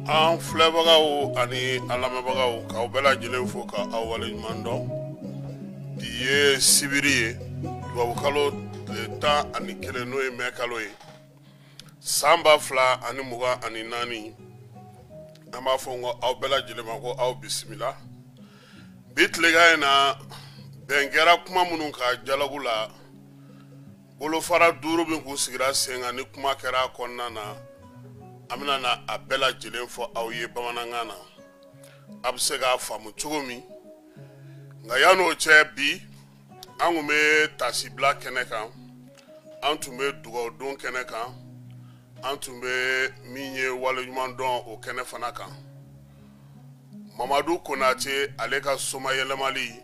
An filɛbagaw ani an lamɛnbagaw k'aw bɛɛ lajɛlen fo ka aw waleɲuman dɔn. Bi ye sibiri ye tubabukalo tile 11 n'o ye mɛn kalo ye san 2024 an b'a fɔ ko aw bɛɛ lajɛlen ma ko aw bisimila. Bi tilegan in na bɛn kɛra kuma minnu ka dialogue la bolofara 5 min kun sigira sen kan ni kuma kɛra a kɔnɔna na an bɛna na a bɛɛ lajɛlen fɔ aw ye bamanankan na a bɛ se k'a faamu cogo min. Nka yan'o cɛ bi an tun bɛ tasibila kɛnɛ kan, an tun bɛ dugawudon kɛnɛ kan, an tun bɛ min ye waleɲuman dɔn o kɛnɛ fana kan. Mamadu Konate ale ka soma yɛlɛmali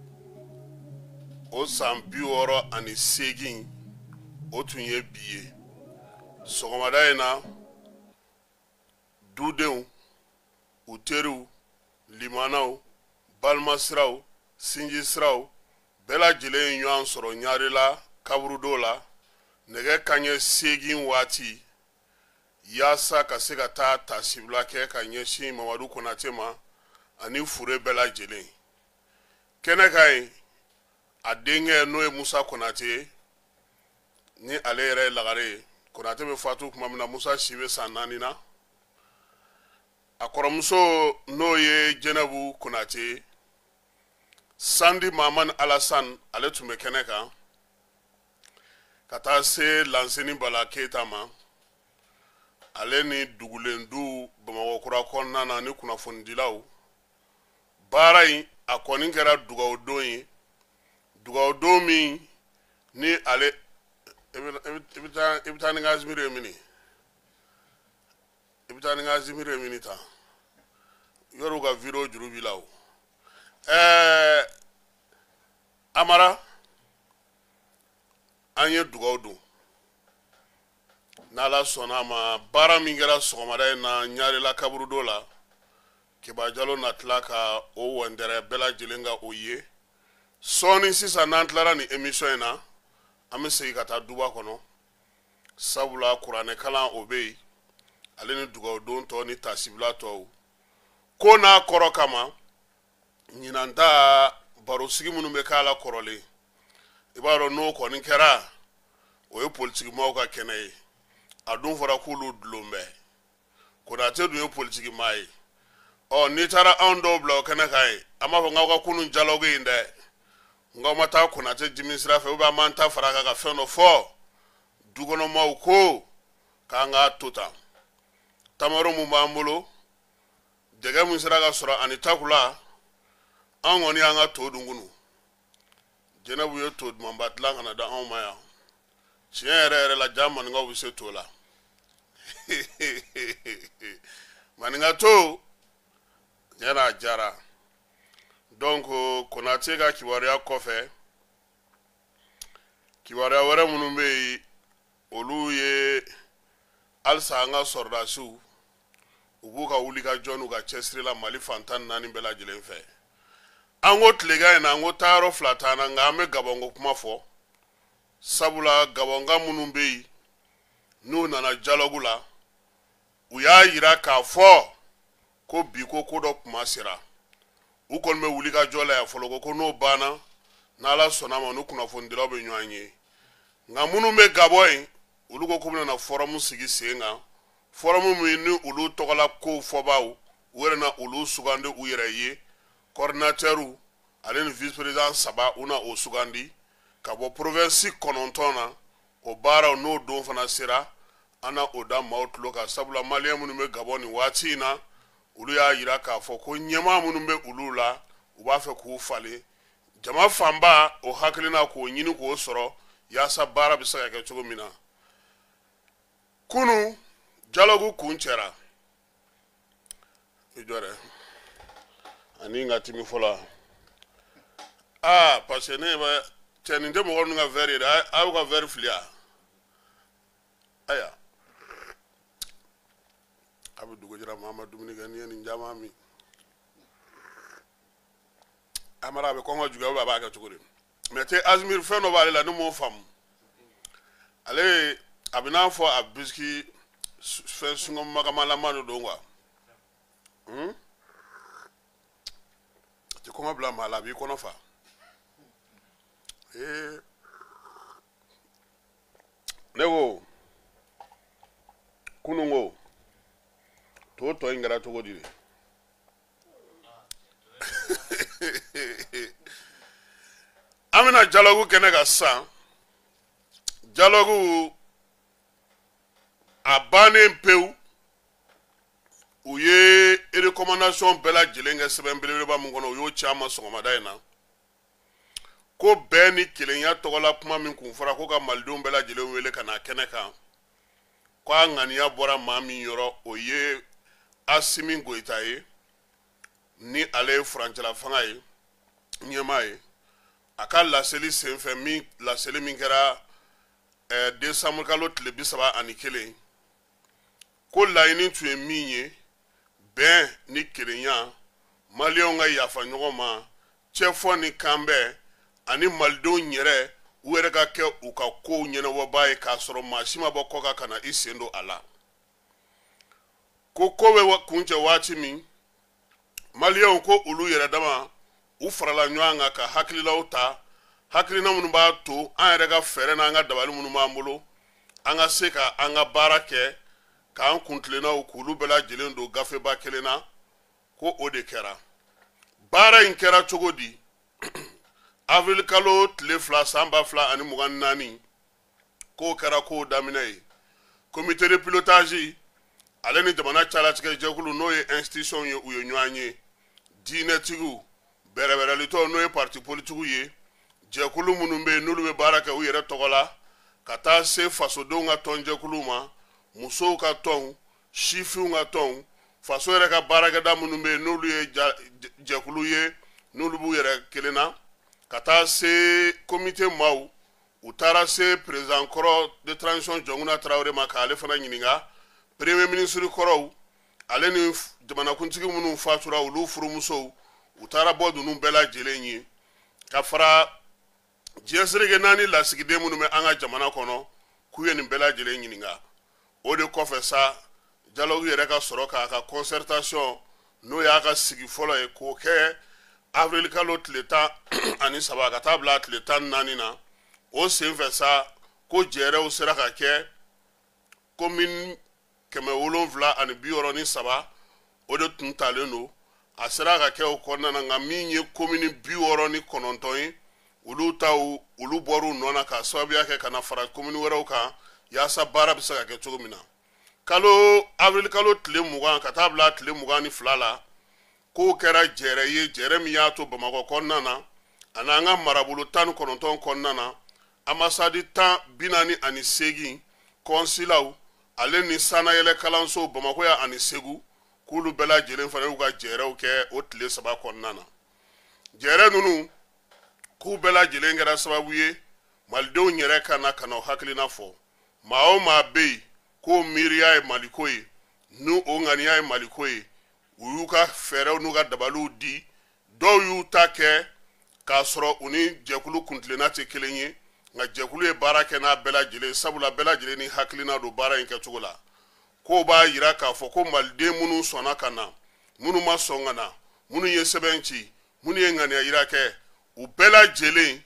o san 68 o tun ye bi ye. Sɔgɔmada in na dudenw, u teriw, limanaw, balimasiraw, sinjisiraw bɛɛ lajɛlen ɲɔgɔn sɔrɔ ɲarela kaburudo la nɛgɛ kanɲɛ 8 waati yaasa ka se ka taa tasibila kɛ ka ɲɛsin Mamadu Konate ma ani fure bɛɛ lajɛlen. Kɛnɛ ka yen a denkɛ n'o ye Musa Konate ni ale yɛrɛ ye lagare ye. Konate bɛ fatu tuma min na Musa si bɛ san 4 na. A kɔrɔmuso n'o ye Jɛnɛbu Konate, Sandi Mahamani Alassane ale tun bɛ kɛnɛ kan ka taa se Lanseni Bala Keyita ma. Ale ni dugulendu Bamakɔkura kɔnɔna na ni kunnafonidilaw. Baara in a kɔni kɛra dugawudon ye, dugawudon min ni ale i bɛ taa ni ka Azimiri ye mini. I bɛ taa ni ka Azimiri ye mini ta. Yɔrɔ ka video juru b'i la o. Amara an ye dugawu don. N'Ala sɔnna ma baara min kɛra sɔgɔmada in na ɲarela kaburudo la Keba Jalo na tila ka o wɛndɛrɛ bɛɛ lajɛlen ka o ye. Sɔɔni sisan n'an tilara ni émission in na an bɛ segin ka taa duba kɔnɔ sabula kuranɛ kalan o bɛ yen ale ni dugawudon tɔ ni tasibila tɔw ko n'a kɔrɔ kama ɲinan ta barosigi minnu bɛ k'a la kɔrɔlen i b'a dɔn n'o kɔni kɛra o ye politikimaaw ka kɛnɛ ye a dun fɔra k'olu dulon bɛ Konate dun ye politikimaa ye. N'i taara anw dɔw bila o kɛnɛ kan ye an b'a fɔ n k'aw ka kunun dialogue in dɛ n k'aw ma taa Konate dimi sira fɛ an m'an ta fara kan ka fɛn dɔ fɔ dukɔnɔmaaw ko k'an k'a to tan. Tamaro mun b'an bolo jɛgɛ mun sera ka sɔrɔ ani takula an kɔni y'an ka to dun kunu. Jɛnɛbu ye to dumanba dilan kana da anw ma yan. Tiɲɛ yɛrɛ yɛrɛ la jaa maninkaw bɛ se to la. Maninka to yana jara. Donc Konate ka kibaruya kɔfɛ kibaruya wɛrɛ minnu bɛ yen olu ye halisa an ka sɔrɔdasiw u b'u ka wulikajɔ n'u ka cɛsiri la Mali fan 14 bɛɛ lajɛlen fɛ. An ko tilegan in na an ko taayɔrɔ 2 t'an na nka an bɛ Gabɔnko kuma fɔ sabula Gabɔnka minnu bɛ yen n'u nana dialogue la u y'a jira k'a fɔ ko bi ko dɔ kuma sera u kɔni bɛ wulikajɔ la yan fɔlɔ ko n'o banna n'Ala sɔnna ma n'u kunnafonidilaw bɛ ɲɔgɔn ye. Nka minnu bɛ Gabɔ yen olu ko k'u bɛna forum sigi sen kan forum min ni olu tɔgɔla kow fɔbaaw u yɛrɛ na olu sugandi u yɛrɛ ye coordinateur ale ni vice président 3 u na o sugandi ka bɔ province 9 na o baaraw n'o don fana sera an na o da maaw tulo kan sabula maliyɛn minnu bɛ Gabɔ nin waati in na olu y'a jira k'a fɔ ko ɲɛmaa minnu bɛ olu la u b'a fɛ k'u falen jama fanba o hakilina k'o ɲini k'o sɔrɔ yaasa baara bɛ se ka kɛ cogo min na. Kunu dialogue kun cɛra i jɔ dɛ ani n ka timi fɔlɔ parce que ne bɛ cɛ nin tɛ mɔgɔ ninnu ka verre ye dɛ a y'u ka verre fili a aya a bɛ dugu jira maa ma dumuni kɛ n'i ye nin caman min Amara a bɛ kɔngɔ juguya a b'a kɛ cogo di mais te Azimiri fɛn dɔ b'ale la ne m'o faamu ale a bɛ n'a fɔ a biscuit fɛn sungɔ magamalama de don quoi ti kɔngɔ bila maa la a b'i kɔnɔ fa ne ko kunun ko to tɔ in kɛra cogo di an bɛna dialogue kɛnɛ kan sisan dialogue a bannen pewu u ye recommandation bɛɛ lajɛlen kɛ sɛbɛn belebeleba min kɔnɔ u y'o ci an ma sɔgɔmada in na ko bɛɛ ni kelenya tɔgɔla kuma min kun fɔra ko ka malidenw bɛɛ lajɛlen wele ka na kɛnɛ kan ko a ŋaniya bɔra maa min yɔrɔ o ye Asimi Goita ye ni ale ye furancɛla fanga ye ɲɛmaa ye a ka laseli senfɛ laseli min kɛra décembre kalo tile 31 ko laɲini tun ye min ye bɛn ni kelenya maliyɛnw ka yafa ɲɔgɔn ma cɛfɔ ni kanbɛn ani malidenw yɛrɛ u yɛrɛ ka kɛ u ka kow ɲɛnabɔbaa ye k'a sɔrɔ maa si ma bɔ kɔ kan ka na i sen don a la ko bɛ kuncɛ waati min maliyɛnw ko olu yɛrɛ dama u farala ɲɔgɔn kan ka hakililaw ta hakilina minnu b'a to an yɛrɛ ka fɛɛrɛ n'an ka dabali minnu b'an bolo an ka se ka an ka baara kɛ k'an kuntilennaw k'olu bɛɛ lajɛlen don gafeba kelen na ko o de kɛra baara in kɛra cogo di avril kalo tile 2 san 2024 k'o kɛra k'o daminɛ ye comité de pilotage ale ni jamana calatigɛ jɛkulu n'o ye institution ye u ye ɲɔgɔn ye diinɛtigiw bɛrɛbɛrɛlitɔw n'o ye parti politigiw ye jɛkulu minnu bɛ yen n'olu bɛ baara kɛ u yɛrɛ tɔgɔ la ka taa se fasodenw ka tɔnjɛkulu ma musow ka tɔn sifinw ka tɔn faso yɛrɛ ka baarakɛda minnu bɛ yen n'olu ye jɛkulu ye n'olu b'u yɛrɛ kelen na ka taa se comité maaw u taara se président kɔrɔ de transition Jɔnkuna Tarawele ma k'ale fana ɲininka premier ministre kɔrɔw ale ni jamanakuntigi minnu fatura olu furumusow u taara bɔ dunun bɛɛ lajɛlen ye ka fara diɲɛsereke 4 lasigiden minnu bɛ an ka jamana kɔnɔ k'u ye nin bɛɛ lajɛlen ɲininka o de kɔfɛ sa dialogue yɛrɛ ka sɔrɔ k'a ka concertation n'o y'a ka sigi fɔlɔ ye k'o kɛ avril kalo tile 13 ka taa bila tile 14 na o senfɛ sa ko jɛrɛw sera ka kɛ commune 763 o de tun talen don a sera ka kɛ o kɔnɔna na nka min ye commune 69 ye olu bɔr'u nɔ na ka sababuya kɛ ka na fara commune wɛrɛw kan yaasa baara bɛ se ka kɛ cogo min na avril kalo tile 20 ka taa bila tile 22 la k'o kɛra jɛrɛ ye jɛrɛ min y'a to Bamakɔ kɔnɔna na ani an ka marabolo 19 kɔnɔna na ambassade 48 kɔnsilaw ale ni sanayɛlɛ kalanso Bamakɔ ya ani Segu k'olu bɛɛ lajɛlen fana y'u ka jɛrɛw kɛ o tile 3 kɔnɔna na jɛrɛ ninnu k'u bɛɛ lajɛlen kɛra sababu ye malidenw yɛrɛ ka na hakilina fɔ maa o maa bɛ yen ko miiriya ye maliko ye n'u o ŋaniya ye maliko ye u y'u ka fɛɛrɛw n'u ka dabaliw di dɔw y'u ta kɛ k'a sɔrɔ u ni jɛkulu kuntilenna tɛ kelen ye nka jɛkulu ye baara kɛ n'a bɛɛ lajɛlen sabula bɛɛ lajɛlen ni hakilina don baara in kɛcogo la k'o b'a yira k'a fɔ ko maliden minnu sɔnna ka na minnu ma sɔn ka na minnu ye sɛbɛn ci minnu ye ŋaniya yira kɛ u bɛɛ lajɛlen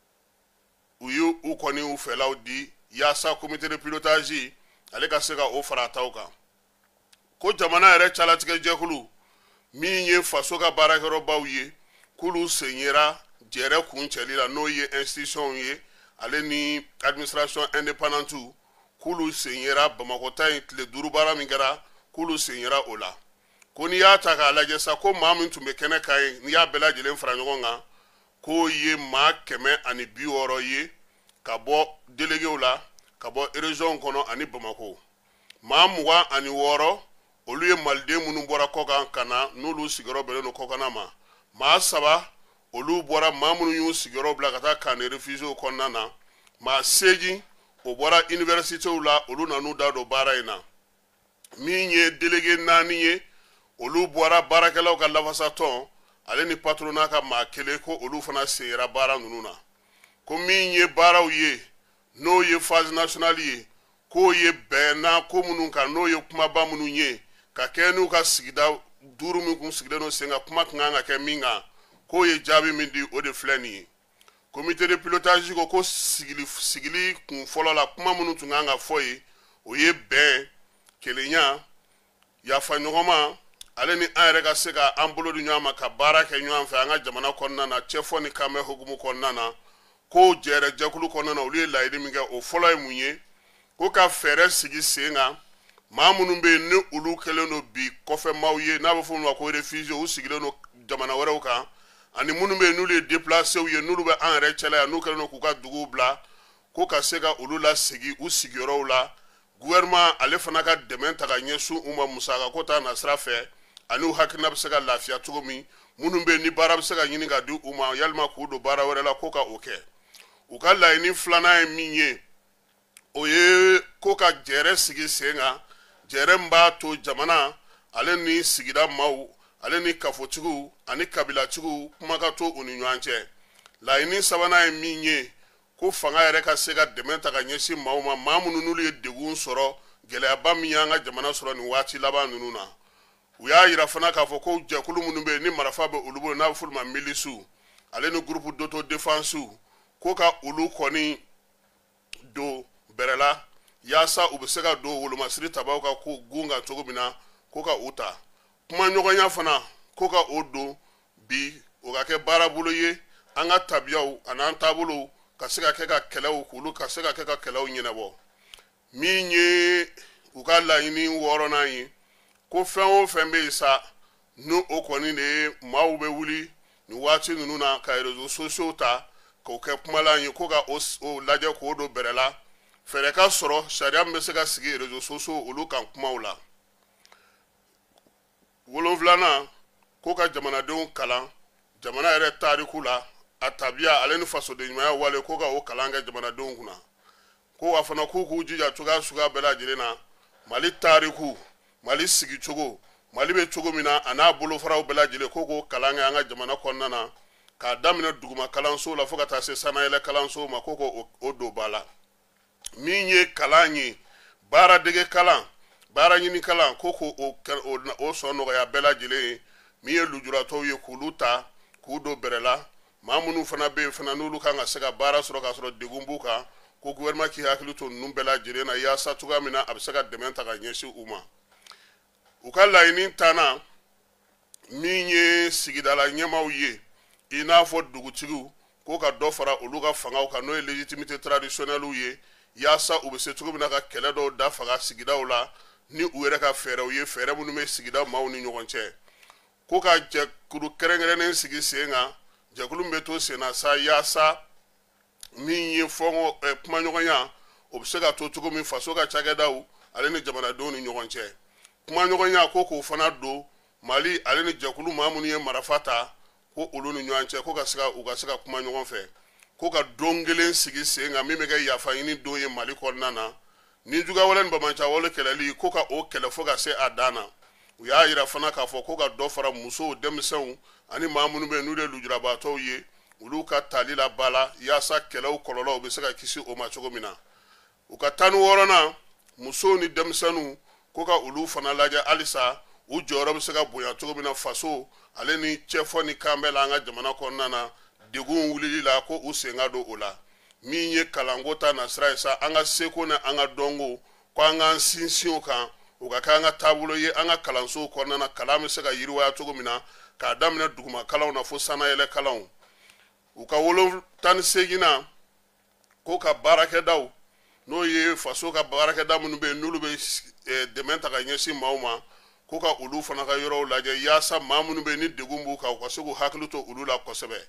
u y'u kɔni u fɛlaw di yaasa comité de pilotage ale ka se ka o fara taw kan ko jamana yɛrɛ calatigɛ jɛkulu min ye faso ka baarakɛyɔrɔbaw ye k'olu sen yera jɛrɛ kuncɛli la n'o ye institution ye ale ni administration indépendante k'olu sen yera Bamakɔta in tile 5 baara min kɛra k'olu sen yera o la ko n'i y'a ta k'a lajɛ sa ko maa min tun bɛ kɛnɛ kan ye n'i y'a bɛɛ lajɛlen fara ɲɔgɔn kan k'o ye maa 160 ye ka bɔ déléguéw la ka bɔ région kɔnɔ ani Bamakɔ maa 26 olu ye maliden minnu bɔra kɔkan ka na n'olu sigiyɔrɔ bɛnnen don kɔkanna ma maa 3 olu bɔra maa minnu y'u sigiyɔrɔ bila ka taa Kane réfugiés kɔnɔna na maa 8 o bɔra universitéw la olu nan'u da don baara in na min ye délégué 4 ye olu bɔra baarakɛlaw ka lafasatɔn ale ni patronat ka maa 1 ko olu fana senyera baara ninnu na ko min ye baaraw ye n'o ye phase nationale ye k'o ye bɛnna ko minnu kan n'o ye kumaba minnu ye ka kɛ n'u ka sigida duuru min kun sigilen no sen kan kuma kan ka kɛ min kan k'o ye jaabi min di o de filɛ nin ye comité de pilotage ko sigili kun fɔlɔ la kuma minnu tun kan ka fɔ ye o ye bɛn kelenya yafa ɲɔgɔnma ale ni an yɛrɛ ka se ka an bolo di ɲɔgɔn ma ka baara kɛ ɲɔgɔn fɛ an ka jamana kɔnɔna na cɛfɔ ni kanbɛ hukumu kɔnɔna na ko jɛrɛ jɛkulu kɔnɔna na olu ye laɲini min kɛ o fɔlɔ ye mun ye ko ka fɛɛrɛ sigi sen kan maa minnu bɛ yen ni olu kɛlen don bi kɔfɛ maaw ye n'a bɛ fɔ olu ma ko réfugiés u sigilen don jamana wɛrɛw kan ani minnu bɛ yen n'olu ye déplacés ye n'olu bɛ an yɛrɛ cɛla yan n'u kɛlen don k'u ka duguw bila ko ka se ka olu lasegi u sigiyɔrɔw la gouvernement ale fana ka dɛmɛ ta ka ɲɛsin u ma musaka ko ta nasira fɛ ani u hakilina bɛ se ka lafiya cogo min minnu bɛ yen ni baara bɛ se ka ɲini ka di u ma yalima k'u don baara wɛrɛ la ko ka o kɛ u ka laɲini filanan ye min ye o ye ko ka jɛrɛ sigi sen kan jɛrɛ min b'a to jamana ale ni sigida maaw ale ni kafotigiw ani kabilatigiw kuma ka to u ni ɲɔgɔn cɛ laɲini sabanan ye min ye ko fanga yɛrɛ ka se ka dɛmɛ ta ka ɲɛsin maaw ma maa minnu n'olu ye degun sɔrɔ gɛlɛyaba min y'an ka jamana sɔrɔ nin waati laban ninnu na u y'a yira fana k'a fɔ ko jɛkulu minnu bɛ yen ni marifa bɛ olu bolo n'a bɛ f'olu ma milisiw ale ni groupe d'autodéfense ko ka olu kɔni don bɛrɛ la yaasa u bɛ se ka don wolomasiri tabaw ka ko gun kan cogo min na ko ka u ta kuma ɲɔgɔnya fana ko ka o don bi o ka kɛ baara bolo ye an ka tabiyaw ani an taabolow ka se ka kɛ ka kɛlɛw k'olu ka se ka kɛ ka kɛlɛw ɲɛnabɔ min ye u ka laɲini wɔɔrɔnan ye ko fɛn o fɛn bɛ yen sa ni o kɔni de ye maaw bɛ wuli nin waati ninnu na ka réseaux sociaux ta k'o kɛ kumalan ye ko ka o lajɛ k'o don bɛrɛ la fɛɛrɛ ka sɔrɔ sariya min bɛ se ka sigi réseaux sociaux olu kan kumaw la wolonfilanan ko ka jamanadenw kalan jamana yɛrɛ taariku la a tabiya ale ni fasoden ɲumanya wale ko ka o kalan kɛ jamanadenw kunna ko a fana k'u k'u jija cogoya suguya bɛɛ lajɛlen na mali taariku mali sigicogo mali bɛ cogo min na a n'a bolofaraw bɛɛ lajɛlen ko k'o kalan kɛ an ka jamana kɔnɔna na k'a daminɛ duguma kalanso la fo ka taa se sanayɛlɛ kalanso ma ko k'o don ba la min ye kalan ye baara dege kalan baara ɲini kalan ko k'o sɔn nɔgɔya bɛɛ lajɛlen ye min ye lujuratɔw ye k'olu ta k'u don bɛrɛ la maa minnu fana bɛ yen fana n'olu kan ka se ka baara sɔrɔ k'a sɔrɔ degun b'u kan ko gouvernement k'i hakili to ninnu bɛɛ lajɛlen na yaasa cogoya min na a bɛ se ka dɛmɛ ta ka ɲɛsin u ma u ka laɲini tanna min ye sigidala ɲɛmaaw ye i n'a fɔ dugutigiw ko ka dɔ fara olu ka fangaw kan n'o ye légitimité traditionnelle ye yaasa u bɛ se cogo min na ka kɛlɛ dɔw da faga sigidaw la ni u yɛrɛ ka fɛɛrɛw ye fɛɛrɛ minnu bɛ sigida maaw ni ɲɔgɔn cɛ ko ka jɛkulu kɛrɛnkɛrɛnnen sigi sen kan jɛkulu min bɛ to sen na sa yaasa min ye kumaɲɔgɔnya o bɛ se ka to cogo min faso ka cakɛdaw ale ni jamanadenw ni ɲɔgɔn cɛ kumaɲɔgɔnya ko k'o fana don mali ale ni jɛkulu maa minnu ye marifa ta ko olu ni ɲɔgɔn cɛ ko u ka se ka kuma ɲɔgɔn fɛ ko ka don kelen sigi sen kan min bɛ kɛ yafa ɲini don ye mali kɔnɔna na ni jugawale ni bamancawale kɛlɛli ko ka o kɛlɛ fo ka se a dan na u y'a yira fana k'a fɔ ko ka dɔ fara musow denmisɛnw ani maa minnu bɛ yen n'u de lujurabaatɔw ye olu ka tali la ba la yaasa kɛlɛw kɔlɔlɔw bɛ se ka kisi o ma cogo min na u ka tan ni wɔɔrɔnan musow ni denmisɛnninw ko ka olu fana lajɛ halisa u jɔyɔrɔ bɛ se ka bonya cogo min na faso ale ni cɛfɔ ni kanbɛ la an ka jamana kɔnɔna na degun wulili la ko u sen ka don o la min ye kalanko ta nasira ye sa an ka seko ni an ka dɔnko ko an k'an sinsin o kan o ka kɛ an ka taabolo ye an ka kalansow kɔnɔna na kalan bɛ se ka yiriwaya cogo min na k'a daminɛ duguma kalanw na fo sanayɛlɛ kalanw u ka 18nan ko ka baarakɛdaw n'o ye faso ka baarakɛda minnu bɛ yen n'olu bɛ dɛmɛ ta ka ɲɛsin maaw ma ko ka olu fana ka yɔrɔw lajɛ yaasa maa minnu bɛ yen ni degun b'u kan u ka se k'u hakili to olu la kosɛbɛ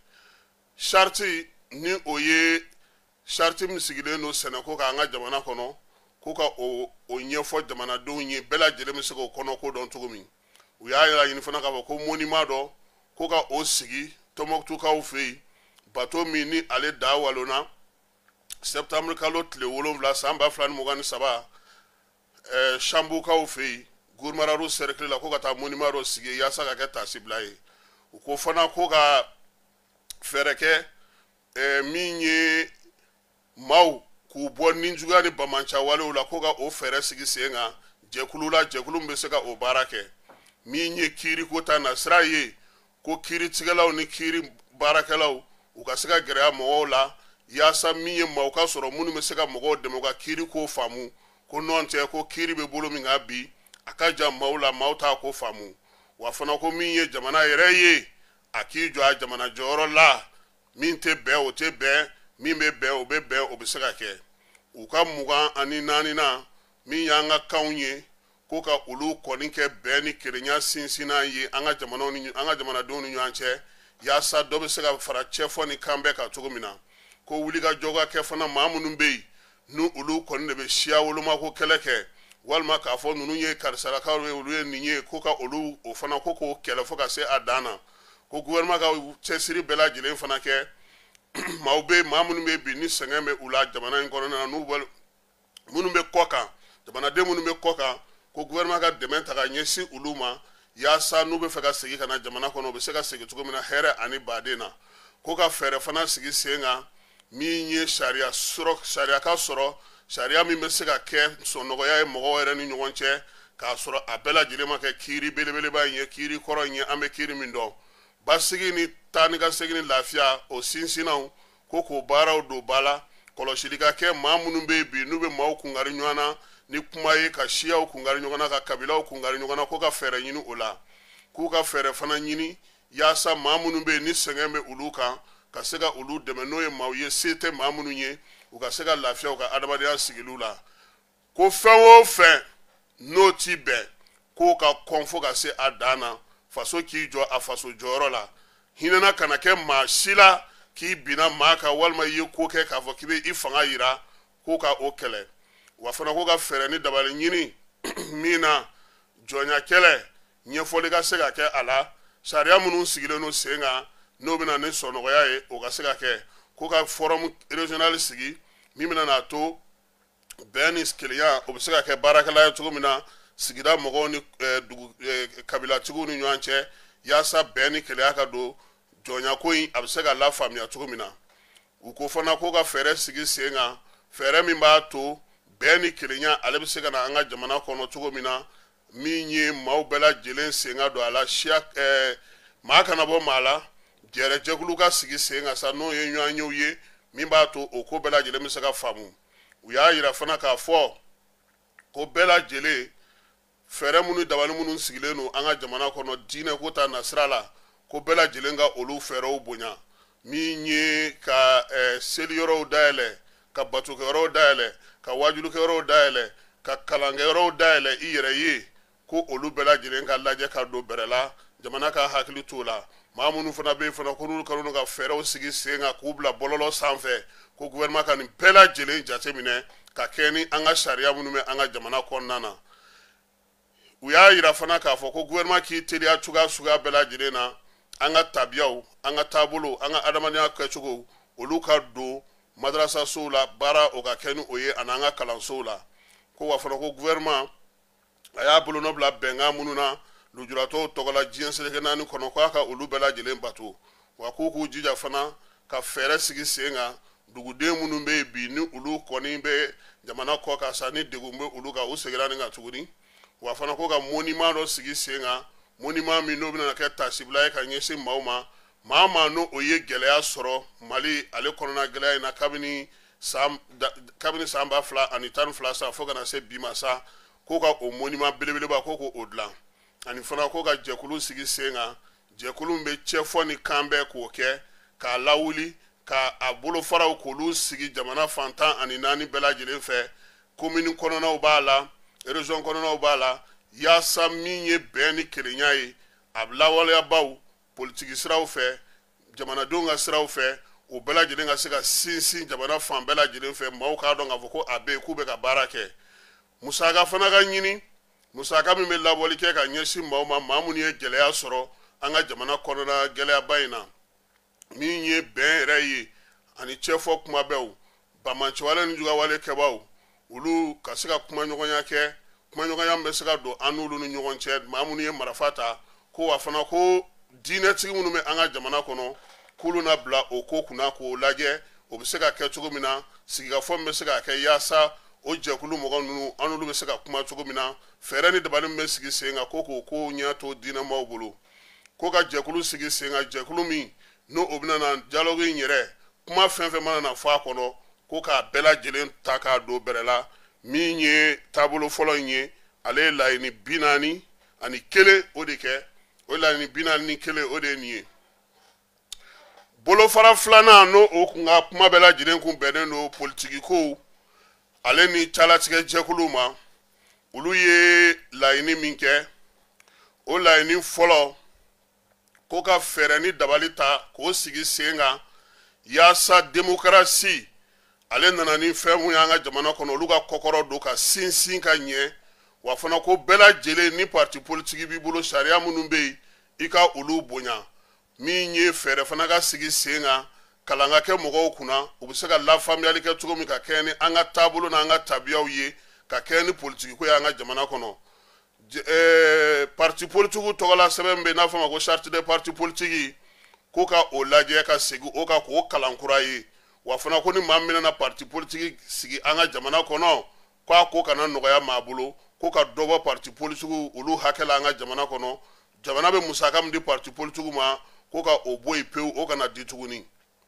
sariti ni o ye sariti min sigilen don sɛnɛko kan an ka jamana kɔnɔ ko ka o ɲɛfɔ jamanadenw ye bɛɛ lajɛlen bɛ se k'o kɔnɔ ko dɔn cogo min u y'a yira ɲini fana k'a fɔ ko monument dɔ ko ka o sigi tɔnbɔkutukaw fɛ yen bato min ni ale da walonna septembre kalo tile 7 san 2023 Chambukaw fɛ yen Gurumararu cercle la ko ka taa monument dɔ sigi yaasa ka kɛ taasibila ye u ko fana ko ka fɛɛrɛ kɛ min ye maaw k'u bɔ ninjuguya ni bamancawalew la ko ka o fɛɛrɛ sigi sen kan jɛkulu la jɛkulu min bɛ se ka o baara kɛ min ye kiiri ko ta nasira ye ko kiiri tigɛlaw ni kiiri baarakɛlaw u ka se ka gɛrɛya mɔgɔw la yaasa min ye maaw ka sɔrɔ minnu bɛ se ka mɔgɔw dɛmɛ u ka kiiri ko faamu ko nɔn tɛ ko kiiri bɛ bolo min kan bi a ka jan maaw la maaw t'a ko faamu wa fana ko min ye jamana yɛrɛ ye a k'i jɔ a jamana jɔyɔrɔ la min tɛ bɛn o tɛ bɛn min bɛ bɛn o bɛ bɛn o bɛ se ka kɛ u ka 24 na min y'an ka kanw ye ko ka olu kɔni kɛ bɛn ni kelenya sinsinna ye an ka jamanadenw ni ɲɔgɔn cɛ yaasa dɔ bɛ se ka fara cɛfɔ ni kan bɛɛ kan cogo min na ko wulikajɔ ka kɛ fana maa minnu bɛ yen ni olu kɔni de bɛ siya wolomako kɛlɛ kɛ walima k'a fɔ ninnu ye karisalakaw ye olu ye nin ye ko ka olu o fana ko k'o kɛlɛ fo ka se a dan na ko gouvernement ka cɛsiri bɛɛ lajɛlen fana kɛ maaw bɛ maa minnu bɛ bi ni sɛgɛn bɛ u la jamana in kɔnɔna na minnu bɛ kɔ kan jamanaden minnu bɛ kɔ kan ko gouvernement ka dɛmɛ ta ka ɲɛsin olu ma yaasa n'u bɛ fɛ ka segin ka na jamana kɔnɔ u bɛ se ka segin cogo min na hɛrɛ ani baden na ko ka fɛɛrɛ fana sigi sen kan min ye sariya ka sɔrɔ sariya min bɛ se ka kɛ sɔnnɔgɔya ye mɔgɔw yɛrɛ ni ɲɔgɔn cɛ k'a sɔrɔ a bɛɛ lajɛlen ma kɛ kiiri belebeleba in ye kiiri kɔrɔ in ye an bɛ kiiri min dɔn basigi ni taa ni ka segin ni lafiya o sinsinnaw ko k'o baaraw don ba la kɔlɔsili ka kɛ maa minnu bɛ yen bi n'u bɛ maaw kungari ɲɔgɔn na ni kuma ye ka siyaw kungari ɲɔgɔn na ka kabilaw kungari ɲɔgɔn na ko ka fɛɛrɛ ɲini o la k'u ka fɛɛrɛ fana ɲini yaasa maa minnu bɛ yen ni sɛgɛn bɛ olu kan ka se ka olu dɛmɛ n'o ye maaw ye se tɛ maa minnu ye u ka se ka lafiya u ka adamadenya sigiliw la ko fɛn o fɛn n'o ti bɛn k'o ka kɔn fo ka se a dan na faso k'i jɔ a faso jɔyɔrɔ la hinɛna kana kɛ maa si la k'i binna maa kan walima i ye ko kɛ k'a fɔ k'i bɛ i fanga yira k'o ka o kɛlɛ wa fana k'o ka fɛɛrɛ ni dabali ɲini min na jɔnya kɛlɛ ɲɛfɔli ka se ka kɛ a la sariya minnu sigilen don sen kan n'o bɛna ni sɔnnɔgɔya ye o ka se ka kɛ ko ka forum régional sigi min bɛna n'a to bɛn ni kelenya o bɛ se ka kɛ baarakɛla ye cogo min na sigida mɔgɔw ni kabilatigiw ni ɲɔgɔn cɛ yaasa bɛn ni kelenya ka don jɔnya ko in a bɛ se ka lafaamuya cogo min na u ko fana ko ka fɛɛrɛ sigi sen kan fɛɛrɛ min b'a to bɛn ni kelenya ale bɛ se ka na an ka jamana kɔnɔ cogo min na min ye maaw bɛɛ lajɛlen sen ka don a la maa kana bɔ maa la jɛrɛjɛkulu ka sigi sen kan sa n'o ye ɲɔgɔn yew ye min b'a to o ko bɛɛ lajɛlen bɛ se ka faamu u y'a yira fana k'a fɔ ko bɛɛ lajɛlen fɛɛrɛ minnu dabali minnu sigilen don an ka jamana kɔnɔ diinɛ ko ta nasira la ko bɛɛ lajɛlen ka olu fɛɛrɛw bonya min ye ka seliyɔrɔw dayɛlɛ ka batokɛyɔrɔw dayɛlɛ ka wajulukɛyɔrɔw dayɛlɛ ka kalankɛyɔrɔw dayɛlɛ i yɛrɛ ye ko olu bɛɛ lajɛlen ka lajɛ ka don bɛrɛ la jamana ka hakili t'o la maa minnu fana bɛ yen fana ko n'olu kɛlen don ka fɛɛrɛw sigi sen kan k'u bila bɔlɔlɔ sanfɛ ko gouvernement ka nin bɛɛ lajɛlen jateminɛ ka kɛ ni an ka sariya minnu bɛ an ka jamana kɔnɔna na u y'a yira fana k'a fɔ ko gouvernement k'i teliya cogoya suguya bɛɛ lajɛlen na an ka tabiyaw an ka taabolo an ka adamadenya kɛcogo olu ka don madrasasow la baara o ka kɛ ni o ye ani an ka kalansow la ko wa fana ko gouvernement a y'a bolonɔ bila bɛnkan minnu na lujuratɔw tɔgɔla diɲɛ seleke naani kɔnɔ k'a ka olu bɛɛ lajɛlen bato wa k'u k'u jija fana ka fɛɛrɛ sigi sen kan duguden minnu bɛ yen bi ni olu kɔni bɛ jamana kɔ kan sa ni degun bɛ olu kan u seginna nin kan tuguni wa fana ko ka monument dɔ sigi sen kan monument min n'o bɛna kɛ tasibila ye ka ɲɛsin maaw ma maa n'o o ye gɛlɛya sɔrɔ mali ale kɔnɔna gɛlɛya in na kabini san 2012 sa fo kana se bi ma sa ko ka o monument belebeleba ko k'o dilan ani fana ko ka jɛkulu sigi sen kan jɛkulu min bɛ cɛfɔ ni kan bɛɛ k'o kɛ k'a lawuli ka a bolofaraw k'olu sigi jamana fantan ani naani bɛɛ lajɛlen fɛ commune kɔnɔnaw b'a la région kɔnɔnaw b'a la yaasa min ye bɛn ni kelenya ye a lawaleyabaw politiki siraw fɛ jamanadenw ka siraw fɛ o bɛɛ lajɛlen ka se ka sinsin jamana fan bɛɛ lajɛlen fɛ maaw k'a dɔn k'a fɔ ko a bɛ yen k'u bɛ ka baara kɛ musaka fana ka ɲini musaka min bɛ labɔli kɛ ka ɲɛsin maaw ma maa minnu ye gɛlɛya sɔrɔ an ka jamana kɔnɔna gɛlɛyaba in na min ye bɛn yɛrɛ ye ani cɛfɔ kumabɛw bamanciwale ni jugawale kɛbaw olu ka se ka kumaɲɔgɔnya kɛ kumaɲɔgɔnya bɛ se ka don an n'olu ni ɲɔgɔn cɛ maa minnu ye marifa ta ko wa fana ko diinɛtigi minnu bɛ an ka jamana kɔnɔ k'olu na bila o ko kunna k'o lajɛ o bɛ se ka kɛ cogo min na sigikafɔ min bɛ se ka kɛ yaasa o jɛkulu mɔgɔ ninnu an n'olu bɛ se ka kuma cogo min na fɛɛrɛ ni dabali min bɛ sigi sen kan ko k'o ko ɲɛ to diinɛmaw bolo ko ka jɛkulu sigi sen kan jɛkulu min n'o o bɛna na dialogue in yɛrɛ kuma fɛn fɛn mana na fɔ a kɔnɔ ko k'a bɛɛ lajɛlen ta k'a don bɛrɛ la min ye taabolo fɔlɔ in ye ale ye laɲini 41 o de kɛ o laɲini 41 o de ye nin ye bolofara filanan n'o o kun ka kuma bɛɛ lajɛlen kun bɛnnen don politiki kow ale ni calatigɛ jɛkulu ma olu ye laɲini min kɛ o laɲini fɔlɔ ko ka fɛɛrɛ ni dabali ta k'o sigi sen kan yaasa démocratie ale nana ni fɛn mun y'an ka jamana kɔnɔ olu ka kɔkɔrɔ don ka sinsin ka ɲɛ wa fana ko bɛɛ lajɛlen ni parti politique b'i bolo sariya minnu bɛ yen i ka olu bonya min ye fɛɛrɛ fana ka sigi sen kan kalan ka kɛ mɔgɔw kunna u bɛ se ka lafaamuyali kɛ cogo min ka kɛ ni an ka taabolo n'an ka tabiyaw ye ka kɛ ni politiki ko ye an ka jamana kɔnɔ parti politique tɔgɔla sɛbɛn bɛ n'a fɔ ma ko charte des partis politiques ko ka o lajɛ ka segin o kan k'o kalan kura ye wa fana ko ni maa min na parti politique sigi an ka jamana kɔnɔ k'a ko kana nɔgɔya maa bolo ko ka dɔ bɔ parti politique olu hakɛ la an ka jamana kɔnɔ jamana bɛ musaka min di parti politique ma ko ka o bɔ yen pewu o kana di tuguni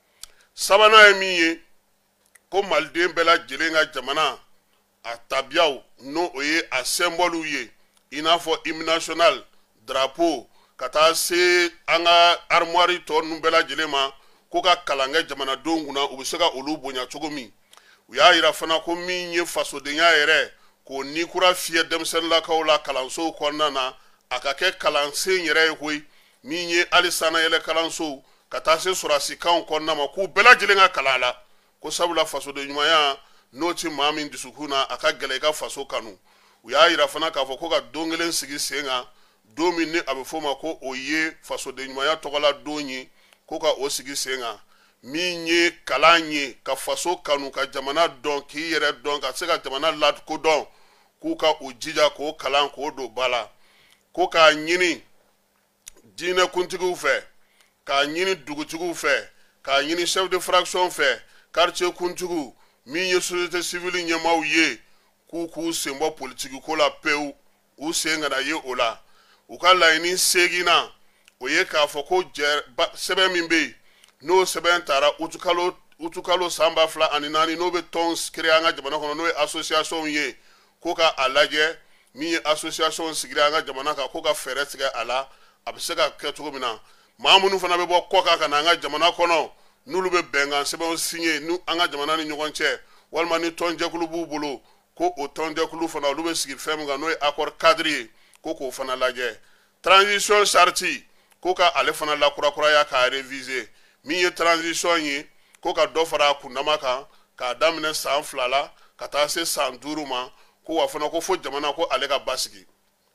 sabanan ye min ye ko maliden bɛɛ lajɛlen ka jamana a tabiyaw n'o o ye a symbole ye i n'a fɔ hymne national drapeau ka taa se an ka armoire tɔ ninnu bɛɛ lajɛlen ma ko ka kalan kɛ jamanadenw kunna u bɛ se ka olu bonya cogo min u y'a yira fana ko min ye fasodenya yɛrɛ k'o nikura fiyɛ denmisɛnninlakaw la kalansow kɔnɔna na a ka kɛ kalansen yɛrɛ ye koyi min ye hali sanayɛlɛ kalansow ka taa se sɔrɔsikanw kɔnɔna ma k'u bɛɛ lajɛlen ka kalan la ko sabula fasoden ɲumanya n'o ti maa min dusukun na a ka gɛlɛ i ka faso kanu u y'a yira fana k'a fɔ ko ka don kelen sigi sen kan don min ni a bɛ f'o ma ko o ye fasoden ɲumanya tɔgɔla don ye ko ka o sigi sen kan min ye kalan ye ka faso kanu ka jamana dɔn k'i yɛrɛ dɔn ka se ka jamana lakodɔn k'u ka o jija k'o kalan k'o don ba la ko k'a ɲini diinɛkuntigiw fɛ k'a ɲini dugutigiw fɛ k'a ɲini chef de fraction fɛ quartier kuntigiw min ye société civile ɲɛmaaw ye k'u sen bɔ politiki ko la pewu u sen kana ye o la u ka laɲini seginna o ye k'a fɔ ko sɛbɛn min bɛ yen n'o sɛbɛn taara utukalo san 2004 n'o bɛ tɔn créer an ka jamana kɔnɔ n'o ye association ye ko ka a lajɛ min ye association sigira an ka jamana kan ko ka fɛɛrɛ tigɛ a la a bɛ se ka kɛ cogo min na maa minnu fana bɛ bɔ kɔ kan ka na an ka jamana kɔnɔ n'olu bɛ bɛnkan sɛbɛnw signé ni an ka jamana ni ɲɔgɔn cɛ walima ni tɔnjɛkulu b'u bolo ko o tɔnjɛkulu fana olu bɛ sigi fɛn min kan n'o ye accord cadre ye ko k'o fana lajɛ transition charte ko ka ale fana lakurakuraya k'a réviser min ye transition ye ko ka dɔ fara a kundama kan k'a daminɛ san 2 la ka taa se san 5 ma ko wa fana ko fo jamana ko ale ka basigi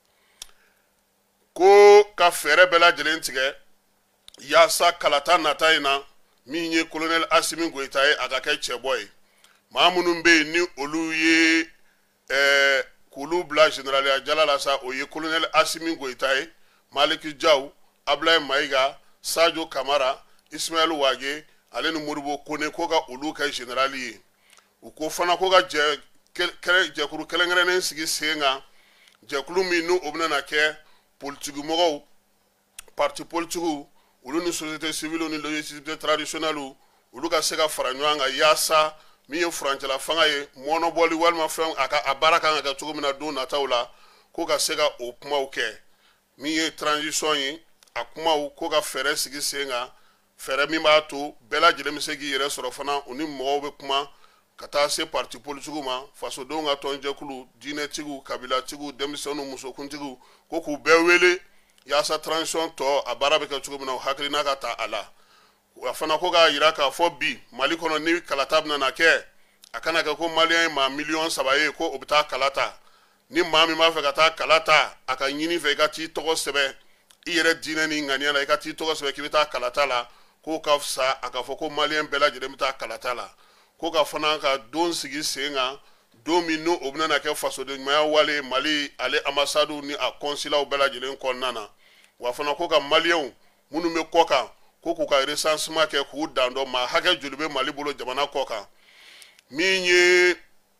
ko ka fɛɛrɛ bɛɛ lajɛlen tigɛ yaasa kalata nata in na min ye colonel Asimi Goita ye a ka kɛ cɛbɔ ye maa minnu bɛ yen ni olu ye k'olu bila general Jala la sa o ye colonel Asimi Goita ye Maliki Jaw Ablaye Mayiga Sadio Kamara Ismaël Wage ale ni Modibo Kone ko ka olu kɛ general ye u ko fana ko ka jɛkulu kɛrɛnkɛrɛnnen sigi sen kan jɛkulu min n'o bɛna na kɛ politiki mɔgɔw parti politigiw olu ni société civile ni légitimité traditionnelle olu ka se ka fara ɲɔgɔn kan yaasa min ye furancɛla fanga ye mɔnɔbɔli walima fɛn a baara kan ka kɛ cogo min na don nataw la ko ka se ka o kumaw kɛ min ye transition ye a kumaw ko ka fɛɛrɛ sigi sen kan fɛɛrɛ min b'a to bɛɛ lajɛlen bɛ se k'i yɛrɛ sɔrɔ fana u ni mɔgɔw bɛ kuma ka taa se parti politigiw ma fasodenw ka tɔnjɛkulu diinɛtigiw kabilatigiw denmisɛnninw musokuntigiw ko k'u bɛɛ wele yaasa transition tɔ a baara bɛ kɛ cogo min na o hakilina ka ta a la wa fana ko k'a yira k'a fɔ bi Mali kɔnɔ ni kalata bɛna na kɛ a kana kɛ ko maliyɛn ye maa 3 ye ko o bɛ taa kala ta ni maa min b'a fɛ ka taa kala ta a ka ɲini fɛ i ka t'i tɔgɔ sɛbɛn i yɛrɛ diinɛ ni ŋaniya la i ka t'i tɔgɔ sɛbɛn k'i bɛ taa kalata la k'o ka fisa a ka fɔ ko maliyɛn bɛɛ lajɛlen bɛ taa kalata la ko ka fana ka don sigi sen kan don min n'o o bɛna na kɛ fasoden ɲumanya wale Mali ale ambassade ni a consulat bɛɛ lajɛlen kɔnɔna na wa fana ko ka maliyɛnw minnu bɛ kɔ kan ko k'u ka recensement kɛ k'u dan dɔn maa hakɛ joli bɛ Mali bolo jamana kɔ kan min ye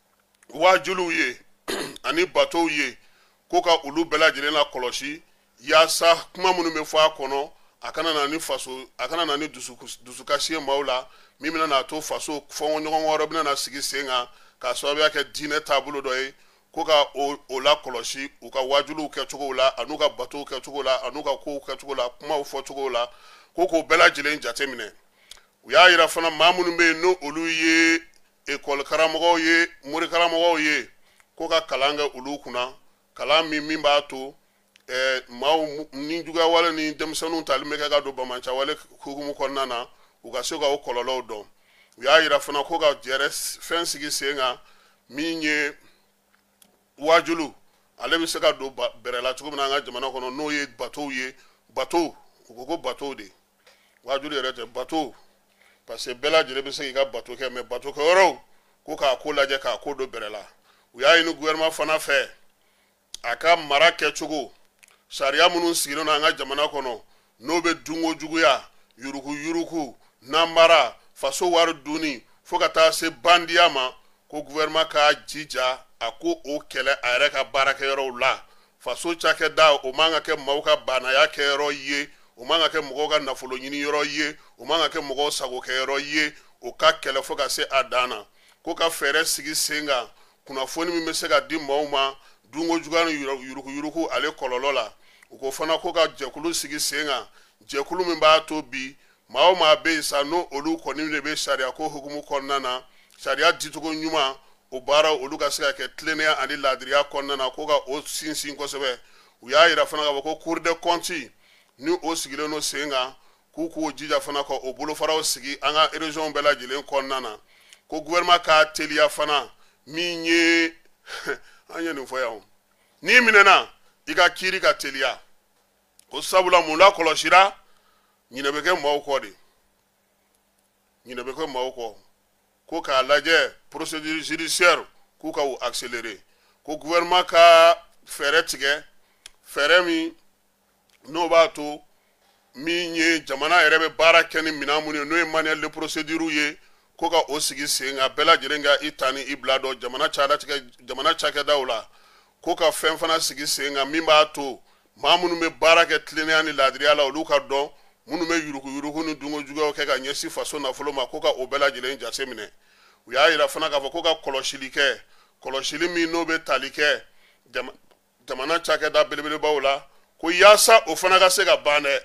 wajulu ye ani bateau ye ko ka olu bɛɛ lajɛlen la kɔlɔsi yaasa kuma minnu bɛ fɔ a kɔnɔ a kana na ni faso a kana na ni dusukasi ye maaw la min bɛna n'a to faso fɔɲɔgɔn wɛrɛ bɛna na sigi sen kan k'a sababuya kɛ diinɛ taabolo dɔ ye ko ka o la kɔlɔsi u ka wajuluw kɛcogow la a n'u ka bateau kɛcogo la a n'u ka kow kɛcogo la kumaw fɔcogo la ko k'o bɛɛ lajɛlen jateminɛ u y'a yira fana maa minnu bɛ yen n'olu ye ekɔli karamɔgɔw ye mori karamɔgɔw ye ko ka kalan kɛ olu kunna kalan min b'a to maaw ni juguya wale ni denmisɛnninw tali bɛ kɛ ka don bamanan wale hukumu kɔnɔna na u ka se ka o kɔlɔlɔw dɔn u y'a yira fana ko ka fɛn sigi sen kan min ye wajulu ale bɛ se ka don bɛrɛla cogo min na an ka jamana kɔnɔ n'o ye bateau ye bateau u ko ko bateau de wajulu yɛrɛ tɛ bateau parce que bɛɛ lajɛlen bɛ se k'i ka bateau kɛ mais bateau kɛyɔrɔw ko k'a ko lajɛ k'a ko don bɛrɛla u y'a ɲini gouvernement fana fɛ a ka mara kɛcogo sariya minnu sigilen don an ka jamana kɔnɔ n'o bɛ dunko juguya yuruku yuruku namara faso wari dunni fo ka taa se bandiya ma ko gouvernement k'a jija a ko o kɛlɛ a yɛrɛ ka baarakɛyɔrɔw la faso cakɛda o man ka kɛ maaw ka banaya kɛyɔrɔ ye o man ka kɛ mɔgɔw ka nafolo ɲini yɔrɔ ye o man ka kɛ mɔgɔw sagokɛyɔrɔ ye o ka kɛlɛ fo ka se a dan na ko ka fɛɛrɛ sigi sen kan kunnafoni min bɛ se ka di maaw ma dunko juguya ni yuruku yuruku ale kɔlɔlɔ la u ko fana ko ka jɛkulu sigi sen kan jɛkulu min b'a to bi maa o maa bɛ yen sa n'o olu kɔni de bɛ sariya ko hukumu kɔnɔna na sariya dicogo ɲuman o baara olu ka se ka kɛ tilennenya ani laadiriya kɔnɔna na ko ka o sinsin kosɛbɛ u y'a yira fana k'a fɔ ko cour des comptes ni o sigilen don sen kan k'u k'o jija fana ka o bolofaraw sigi an ka région bɛɛ lajɛlen kɔnɔna na ko gouvernement k'a teliya fana min ye an ye nin fɔ yan n'i minɛna i ka kiiri ka teliya o sabula mun la kɔlɔsira ɲinɛ bɛ kɛ maaw kɔ de ɲinɛ bɛ kɛ maaw kɔ ko k'a lajɛ procédure judiciaire k'u ka o accélérer ko gouvernement ka fɛɛrɛ tigɛ fɛɛrɛ min n'o b'a to min ye jamana yɛrɛ bɛ baara kɛ ni minɛn minnu ye n'o ye manuel de procédure ye ko ka o sigi sen kan bɛɛ lajɛlen ka i ta ni i bila dɔn jamana cakɛdaw la ko ka fɛn fana sigi sen kan min b'a to maa minnu bɛ baara kɛ tilennenya ni laadiriya la olu ka dɔn minnu bɛ yuruku yuruku ni dunko juguyaw kɛ ka ɲɛsin faso nafolo ma ko ka o bɛɛ lajɛlen jateminɛ u y'a yira fana k'a fɔ ko ka kɔlɔsili kɛ kɔlɔsili min n'o bɛ tali kɛ jamana cakɛda belebelebaw la ko yaasa o fana ka se ka ban dɛ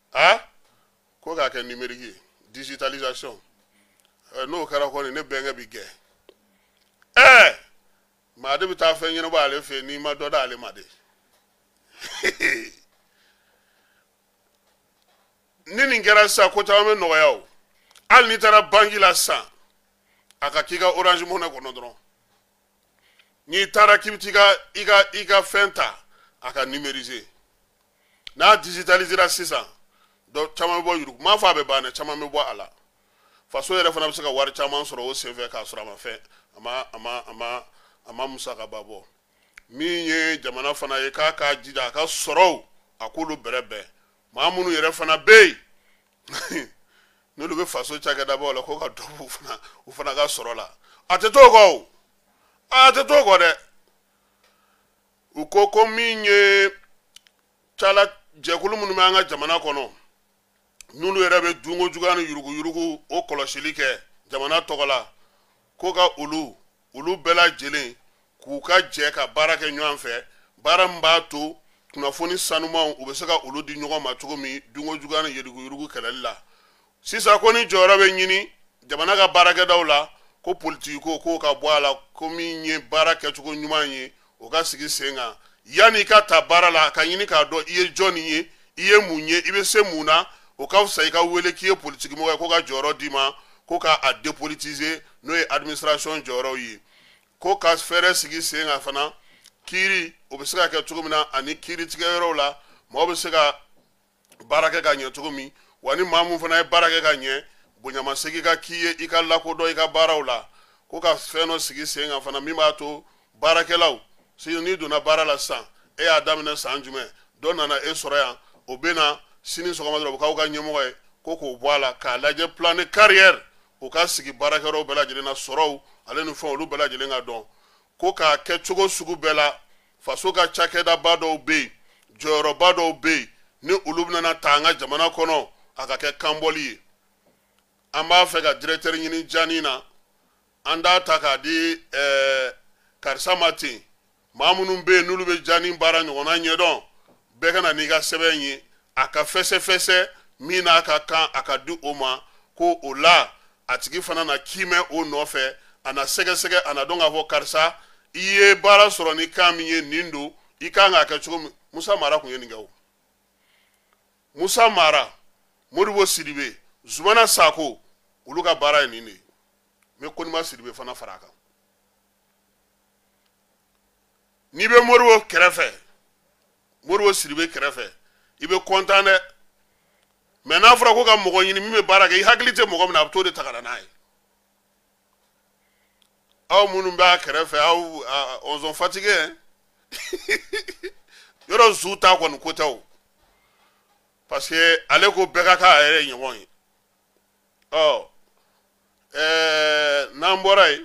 ko k'a kɛ numérique ye digitalisation n'o kɛra kɔni ne bɛnkɛ bi gɛ maa de bɛ taa fɛn ɲɛnabɔ ale fɛ n'i ma dɔ d'ale ma de ni nin kɛra sisan ko caman bɛ nɔgɔya o hali n'i taara banki la sisan a ka k'i ka orange money kɔnɔ dɔrɔn n'i taara k'i bɛ taa i ka fɛn ta a ka numériser n'a digitalisera sisan dɔ caman bɛ bɔ yuruku m'a fɔ a bɛ ban dɛ caman bɛ bɔ a la faso yɛrɛ fana bɛ se ka wari caman sɔrɔ o senfɛ k'a sɔrɔ a ma musakaba bɔ min ye jamana fana ye k'a k'a jija a ka sɔrɔw a k'olu bɛrɛbɛn maa minnu yɛrɛ fana bɛ yen n'olu bɛ faso cakɛdabaw la ko ka dɔ bɔ u fana ka sɔrɔ la a tɛ t'o kɔ o a tɛ t'o kɔ dɛ u ko min ye cala jɛkulu minnu bɛ an ka jamana kɔnɔ n'olu yɛrɛ bɛ dunko juguya ni yuruku yuruku o kɔlɔsili kɛ jamana tɔgɔ la ko ka olu bɛɛ lajɛlen k'u ka jɛ ka baara kɛ ɲɔgɔn fɛ baara min b'a to kunnafoni sanumanw u bɛ se ka olu di ɲɔgɔn ma cogo min dunko juguya ni yuruku yuruku kɛlɛli la sisan ko ni jɔyɔrɔ bɛ ɲini jamana ka baarakɛdaw la ko politiki ko ka bɔ a la ko min ye baara kɛcogo ɲuman ye o ka sigi sen kan yanni i ka ta baara la ka ɲini k'a dɔn i ye jɔn ye i ye mun ye i bɛ se mun na o ka fisa i ka wele k'i ye politiki mɔgɔ ye ko ka jɔyɔrɔ d'i ma ko k'a dépolitiser n'o ye administration jɔyɔrɔw ye ko ka fɛɛrɛ sigi sen kan fana kiiri o bɛ se ka kɛ cogo min na ani kiiri tigɛyɔrɔw la mɔgɔw bɛ se ka baara kɛ ka ɲɛ cogo min wa ni maa mun fana ye baara kɛ ka ɲɛ bonyamasegin ka k'i ye i ka lakodɔn i ka baaraw la ko ka fɛn dɔ sigi sen kan fana min b'a to baarakɛlaw sisan n'i donna baara la sisan e y'a daminɛ san jumɛn dɔ nana e sɔrɔ yan o bɛ na sini sɔgɔma dɔrɔn o k'aw ka ɲɛmɔgɔ ye ko k'o bɔ a la k'a lajɛ plan de carrière o ka sigi baarakɛyɔrɔw bɛɛ lajɛlen na sɔrɔw ale ni fɛnw olu bɛɛ lajɛlen ka dɔn ko k'a kɛ cogo sugu bɛɛ la faso ka cakɛdaba dɔw bɛ yen jɔyɔrɔba dɔw bɛ yen ni olu bɛna ta an ka jamana kɔnɔ a ka kɛ kanbɔli ye an b'a fɛ ka directeur ɲini Jani na an t'a ta k'a di karisa ma ten maa minnu bɛ yen n'olu bɛ Jani baara ɲɔgɔnna ɲɛdɔn bɛɛ ka na n'i ka sɛbɛn ye a ka fɛsɛfɛsɛ min n'a ka kan a ka di o ma ko o la a tigi fana na kimɛ o nɔfɛ a na sɛgɛsɛgɛ a na dɔn k'a fɔ karisa i ye baara sɔrɔ ni kan min ye nin don i kan k'a kɛ cogo min Musa Mara tun ye nin kɛ o Musa Mara Modibo Sidibe Zumana Sako olu ka baara ye nin de ye n bɛ Konima Sidibe fana fara a kan n'i bɛ Modibo kɛrɛfɛ Modibo Sidibe kɛrɛfɛ i bɛ kontaan dɛ mais n'a fɔra ko ka mɔgɔ ɲini min bɛ baara kɛ i hakili tɛ mɔgɔ min na a bɛ t'o de ta ka na n'a ye aw minnu b'a kɛrɛfɛ aw on sont fatigués yɔrɔ zu ta kɔni ko tɛ o parce que ale ko bɛɛ ka k'a yɛrɛ ɲɔgɔn ye n'an bɔra yen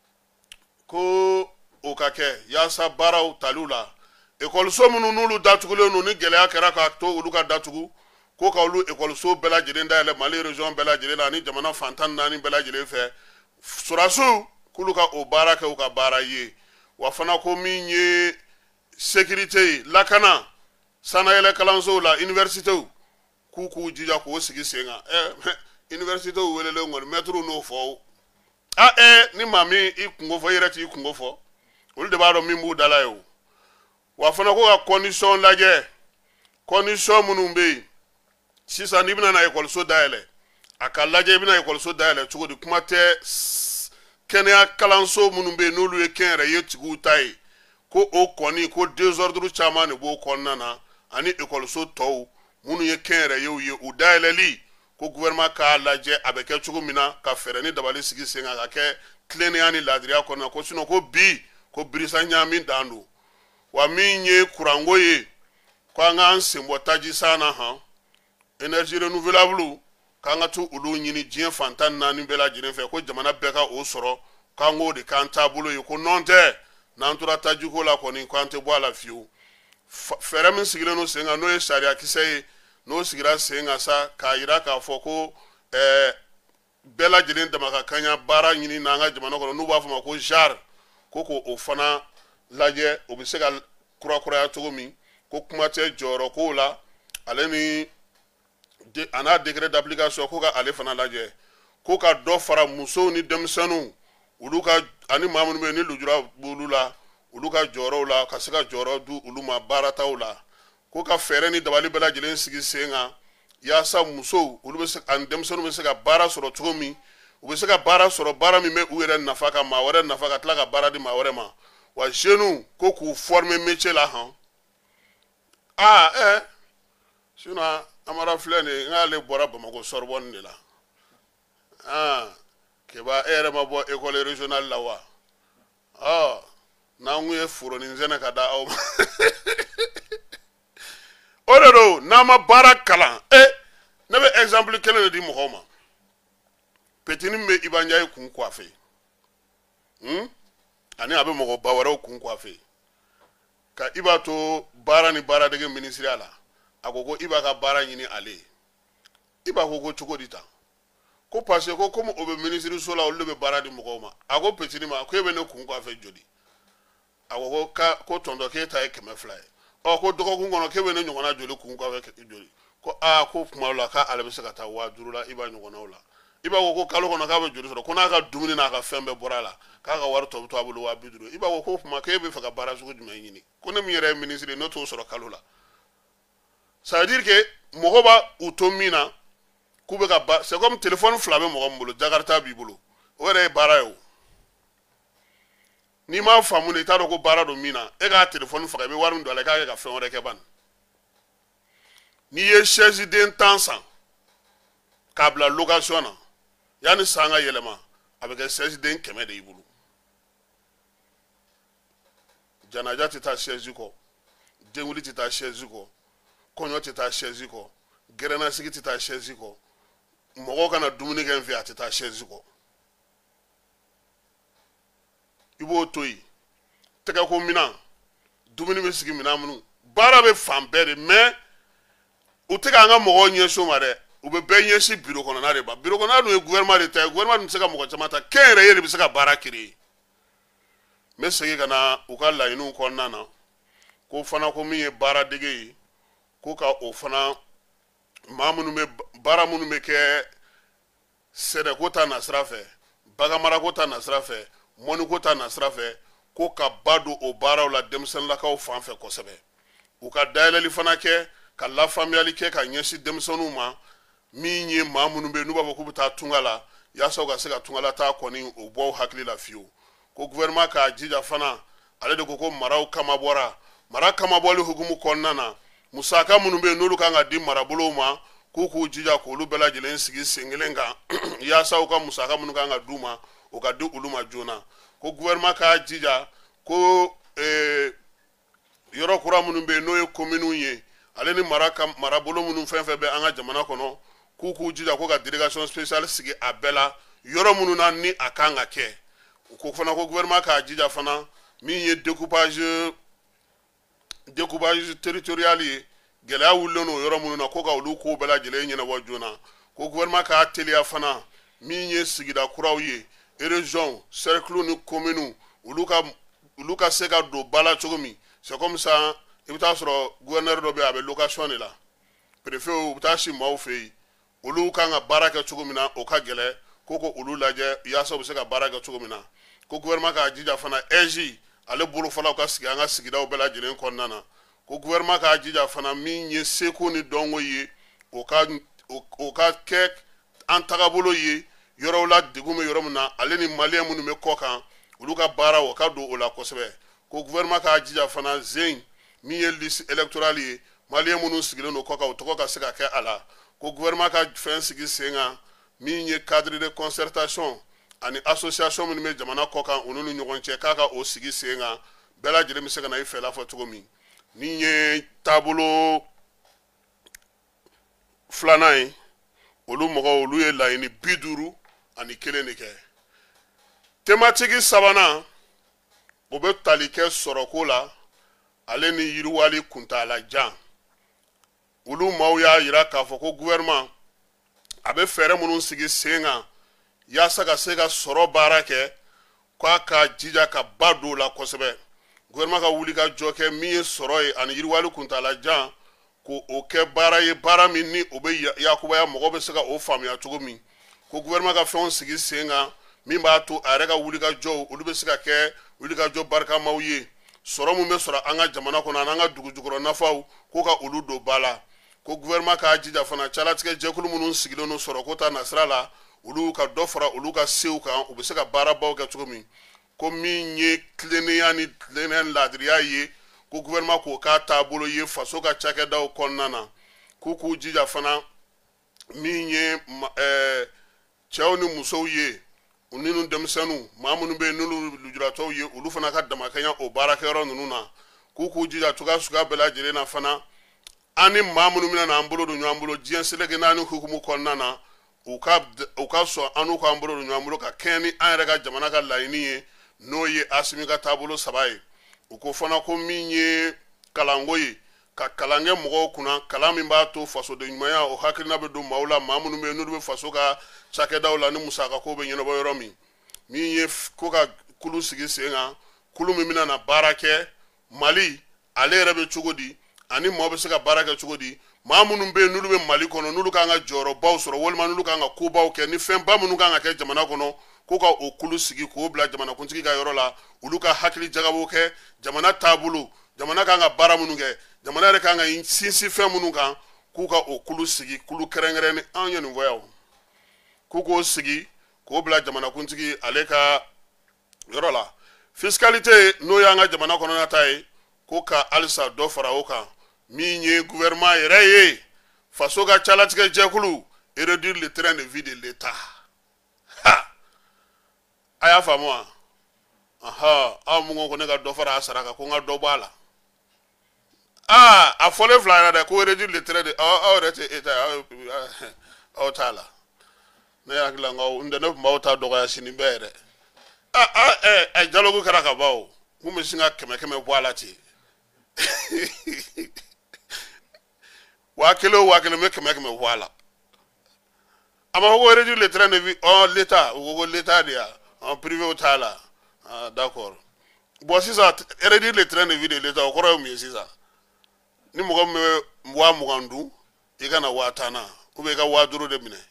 ko o ka kɛ yaasa baaraw taliw la ekɔliso minnu n'olu datugulen don ni gɛlɛya kɛra k'a to olu ka datugu ko ka olu ekɔliso bɛɛ lajɛlen dayɛlɛ Mali région bɛɛ lajɛlen na ani jamana fan 14 bɛɛ lajɛlen fɛ surasiw k'olu ka o baara kɛ u ka baara ye wa fana ko min ye sécurité ye lakana sanayɛlɛ kalansow la universitéw k'u jija k'o sigi sen kan universitéw welelen kɔni maîtres n'o fɔ ni maa min i kungo fɔ i yɛrɛ t'i kungo fɔ olu de b'a dɔn min b'u dala ye o wa fana ko ka condition lajɛ condition minnu bɛ yen sisan n'i bɛna na ekɔliso dayɛlɛ a ka lajɛ i bɛna ekɔliso dayɛlɛ cogo di kuma tɛ kɛnɛya kalanso minnu bɛ yen n'olu ye kɛnyɛrɛye tigiw ta ye ko o kɔni ko désordre caman de b'o kɔnɔna na ani ekɔliso tɔw minnu ye kɛnyɛrɛyew ye u dayɛlɛli ko gouvernement k'a lajɛ a bɛ kɛ cogo min na ka fɛɛrɛ ni dabali sigi sen kan ka kɛ tilennenya ni laadiriya kɔnɔna ko sinon ko bi ko birisa ɲami dan don wa min ye kuranko ye ko an k'an senbɔ taji san na han énergie renouvelable k'an ka to olu ɲini diɲɛ fan 14 bɛɛ lajɛlen fɛ ko jamana bɛɛ ka o sɔrɔ k'an k'o de k'an taabolo ye ko nɔn tɛ n'an tora tajiko la kɔni k'an tɛ bɔ a la fiyewu fɛɛrɛ min sigilen don sen kan n'o ye sariya kisɛ ye n'o sigira sen kan sa k'a jira k'a fɔ ko bɛɛ lajɛlen dama ka kaɲa baara ɲini n'an ka jamana kɔnɔ n'u b'a fɔ ma ko JAR ko k'o fana lajɛ o bɛ se ka kurakuraya cogo min ko kuma tɛ jɔyɔrɔ kow la ale ni a n'a décret d'application ko ka ale fana lajɛ ko ka dɔ fara musow ni denmisɛnninw olu ka ani maa minnu bɛ yen ni lujura b'olu la olu ka jɔyɔrɔw la ka se ka jɔyɔrɔ di olu ma baarataw la ko ka fɛɛrɛ ni dabali bɛɛ lajɛlen sigi sen kan yaasa musow olu bɛ se ani denmisɛnninw bɛ se ka baara sɔrɔ cogo min u bɛ se ka baara sɔrɔ baara min bɛ u yɛrɛ nafa ka maa wɛrɛ nafa ka tila ka baara di maa wɛrɛ ma wa jeunes ko k'u former métier la han sinon Amara filɛ nin ye n'ale bɔra Bamakɔ Sorbonne de la keba e yɛrɛ ma bɔ école régionale la wa n'an kun ye foronin sɛnɛ ka da aw ma o de don n'an ma baara kalan ne bɛ exemple kelen de di mɔgɔw ma petinin bɛ Iba Ndiaye kun coiffé ani a bɛ mɔgɔ ba wɛrɛw kun coiffé ka Iba to baara ni baaradege ministériya la a ko ko Iba ka baara ɲini ale Iba ko cogo di tan ko parce que ko comme o bɛ ministre so la olu de bɛ baara di mɔgɔw ma a ko petinin ma ko e bɛ ne kun coiffé joli a ko tonton k'e ta ye 200 ye ko dɔgɔkun kɔnɔ k'e bɛ ne ɲɔgɔnna joli kun coiffé joli ko ko kuma la k'ale bɛ se ka taa 5000 la Iba ɲɔgɔnnaw la Iba ko kalo kɔnɔ k'a bɛ joli sɔrɔ ko n'a ka dumuni n'a ka fɛn bɛɛ bɔra la k'a ka wari tɔ bɛ to a bolo 5000 Iba ko kuma k'e bɛ fɛ ka baara sugu jumɛn ɲini ko ne min yɛrɛ ye ministre ye ne t'o sɔrɔ kalo la ça veut dire que mɔgɔ b'a u to min na k'u bɛ ka c'est comme téléphone fila bɛ mɔgɔ min bolo Jakarta b'i bolo o yɛrɛ ye baara ye o n'i m'a faamu i t'a dɔn ko baara don min na e k'a téléphone faga i bɛ wari min don a la i k'a kɛ ka fɛn wɛrɛ kɛ ban n'i ye chaise den 10 san k'a bila location na yanni san ka yɛlɛma a bɛ kɛ chaise den 100 de y'i bolo janaja tɛ taa chaise kɔ denwuli tɛ taa chaise kɔ kɔɲɔ tɛ taa chaise kɔ gɛrɛnasigi tɛ taa chaise kɔ mɔgɔw kana dumuni kɛ n fɛ a tɛ taa chaise kɔ i b'o to yen tɛgɛ ko minan dumuni bɛ sigi minan minnu baara bɛ fan bɛɛ de mais u tɛ k'an ka mɔgɔw ɲɛsin o ma dɛ u bɛ bɛɛ ɲɛsin biro kɔnɔna de ma biro kɔnɔna dun ye gouvernement de ta ye gouvernement dun tɛ se ka mɔgɔ caman ta kɛnyɛrɛye de bɛ se ka baara créer n bɛ segin ka na u ka laɲiniw kɔnɔna na ko fana ko min ye baara dege ye ko ka o fana maa minnu bɛ baara minnu bɛ kɛ sɛnɛko ta nasira fɛ baganmarako ta nasira fɛ mɔniko ta nasira fɛ ko ka ba don o baaraw la denmisɛnninlakaw fan fɛ kosɛbɛ u ka dayɛlɛli fana kɛ ka lafaamuyali kɛ ka ɲɛsin denmisɛnninw ma min ye maa minnu bɛ yen n'u b'a fɔ k'u bɛ taa tunga la yaasa u ka se ka tungala taa kɔni o bɔ u hakili la fiyewu ko gouvernement k'a jija fana ale de ko maraw kama bɔra mara kama bɔli hukumu kɔnɔna na musaka minnu bɛ yen n'olu kan ka di marabolow ma k'u k'u jija k'olu bɛɛ lajɛlen sigi sen kelen kan yaasa u ka musaka minnu kan ka d'u ma o ka di olu ma joona ko gouvernement k'a jija ko yɔrɔ kura minnu bɛ yen n'o ye kominiw ye ale ni marabolo minnu fɛn fɛn bɛ an ka jamana kɔnɔ k'u k'u jija ko ka délégation spéciale sigi a bɛɛ la yɔrɔ minnu na ni a kan ka kɛ ko fana ko gouvernement k'a jija fana min ye découpage territorial ye gɛlɛya wulilen n'o yɔrɔ minnu na ko ka olu kow bɛɛ lajɛlen ɲɛnabɔ joona ko gouvernement k'a teliya fana min ye sigida kuraw ye région cercle ni commune olu ka se ka don ba la cogo min c'est comme ça i bɛ taa sɔrɔ gouverneur dɔ bɛ yen a bɛ location de la préfet u bɛ taa si maaw fɛ yen olu kan ka baara kɛ cogo min na o ka gɛlɛn ko olu lajɛ yaasa u bɛ se ka baara kɛ cogo min na ko gouvernement k'a jija fana EJ ale bolofalaw ka sigi an ka sigidaw bɛɛ lajɛlen kɔnɔna na ko gouvernement k'a jija fana min ye seko ni dɔnko ye o ka kɛ an tagabolo ye yɔrɔw la degun bɛ yɔrɔ min na ale ni maliyɛn minnu bɛ kɔ kan olu ka baara o ka don o la kosɛbɛ ko gouvernement k'a jija fana zen min ye liste électorale ye maliyɛn minnu sigilen don kɔ kan o tɔgɔ ka se ka kɛ a la ko gouvernement ka fɛn sigi sen kan min ye cadre de concertation ani association minnu bɛ jamana kɔ kan olu ni ɲɔgɔn cɛ k'a ka o sigi sen kan bɛɛ lajɛlen bɛ se ka na i fɛla fɔ cogo min min ye taabolo filanan ye olu mɔgɔw olu ye laɲini 51 de kɛ thématique sabanan o bɛ tali kɛ sɔrɔko la ale ni yiriwali kuntalajan olu maaw y'a jira k'a fɔ ko gouvernement a bɛ fɛɛrɛ minnu sigi sen kan yaasa ka se ka sɔrɔ baara kɛ k'a ka jija ka ba don o la kosɛbɛ gouvernement ka wuli ka jɔ kɛ min ye sɔrɔ ye ani yiriwali kuntalajan ko o kɛ baara ye baara min ni o bɛ yakubaya mɔgɔ bɛ se ka o faamuya cogo min ko gouvernement ka fɛnw sigi sen kan min b'a to a yɛrɛ ka wuli ka jɔw olu bɛ se ka kɛ wuli ka jɔ barikamaw ye sɔrɔ min bɛ sɔrɔ an ka jamana kɔnɔ ani an ka dugujukɔrɔ nafaw ko ka olu don ba la ko gouvernement k'a jija fana calatigɛ jɛkulu minnu sigilen don sɔrɔko ta nasira la olu ka dɔ fara olu ka sew kan u bɛ se ka baarabaw kɛ cogo min ko min ye tilennenya ni tilennenya laadiriya ye ko gouvernement k'o k'a taabolo ye faso ka cakɛdaw kɔnɔna na k'u k'u jija fana min ye cɛw ni musow ye u ni denmisɛnninw maa minnu bɛ yen n'olu lujuratɔw ye olu fana ka damakɛɲɛ o baarakɛyɔrɔ ninnu na k'u k'u jija cogoya suguya bɛɛ lajɛlen na fana an ni maa minnu bɛna n'an bolo don ɲɔgɔn bolo diɲɛ seleke naani hukumu kɔnɔna na u ka sɔn an n'u k'an bolo don ɲɔgɔn bolo ka kɛɲɛ ni an yɛrɛ ka jamana ka laɲini ye n'o ye Asimi ka taabolo 3 ye u ko fana ko min ye kalanko ye ka kalan kɛ mɔgɔw kunna kalan min b'a to fasoden ɲumanya o hakilina bɛ don maaw la maa minnu bɛ yen n'olu bɛ faso ka cakɛdaw la ni musakako bɛ ɲɛnabɔ yɔrɔ min ye ko ka kulu sigi sen kan kulu min bɛna na baara kɛ Mali ale yɛrɛ bɛ cogo di ani maaw bɛ se ka baara kɛ cogo di maa minnu bɛ yen n'olu bɛ Mali kɔnɔ n'olu kan ka jɔyɔrɔbaw sɔrɔ walima n'olu kan ka kobaw kɛ ni fɛnba minnu kan ka kɛ jamana kɔnɔ ko ka o kulu sigi k'o bila jamanakuntigi ka yɔrɔ la olu ka hakili jagabɔ kɛ jamana taabolo jamana kan ka baara minnu kɛ jamana yɛrɛ kan ka sinsin fɛn minnu kan k'u ka o kulu sigi kulu kɛrɛnkɛrɛn ni an ye nin fɔ yan k'u k'o sigi k'o bila jamanakuntigi ale ka yɔrɔ la fiscalité n'o y'an ka jamana kɔnɔna ta ye ko ka halisa dɔ fara o kan min ye gouvernement yɛrɛ ye faso ka calatigɛ jɛkulu et réduire le train de vie de l'État a y'a faamu wa aw mun ko ne ka dɔ fara a sara kan ko n ka dɔ bɔ a la a fɔlen fila yɛrɛ dɛ ko réduire le train de aw yɛrɛ tɛ État aw t'a la ne hakili la n tɛ ne tun b'aw ta dɔgɔya sini bɛɛ yɛrɛ dialogue kɛra ka ban o mun bɛ sin ka kɛmɛ bɔ a la ten waa kelen o waa kelen bɛ kɛmɛ bɔ a la a ma fɔ ko réduire le train de vie l'état o ko l'état de ya privé o t'a la d'accord bon sisan réduire le train de vie de l'état o kɔrɔ ye mun ye sisan ni mɔgɔ min bɛ 20,000 dun i ka na 50,000 ou bien i ka 50,000 de minɛ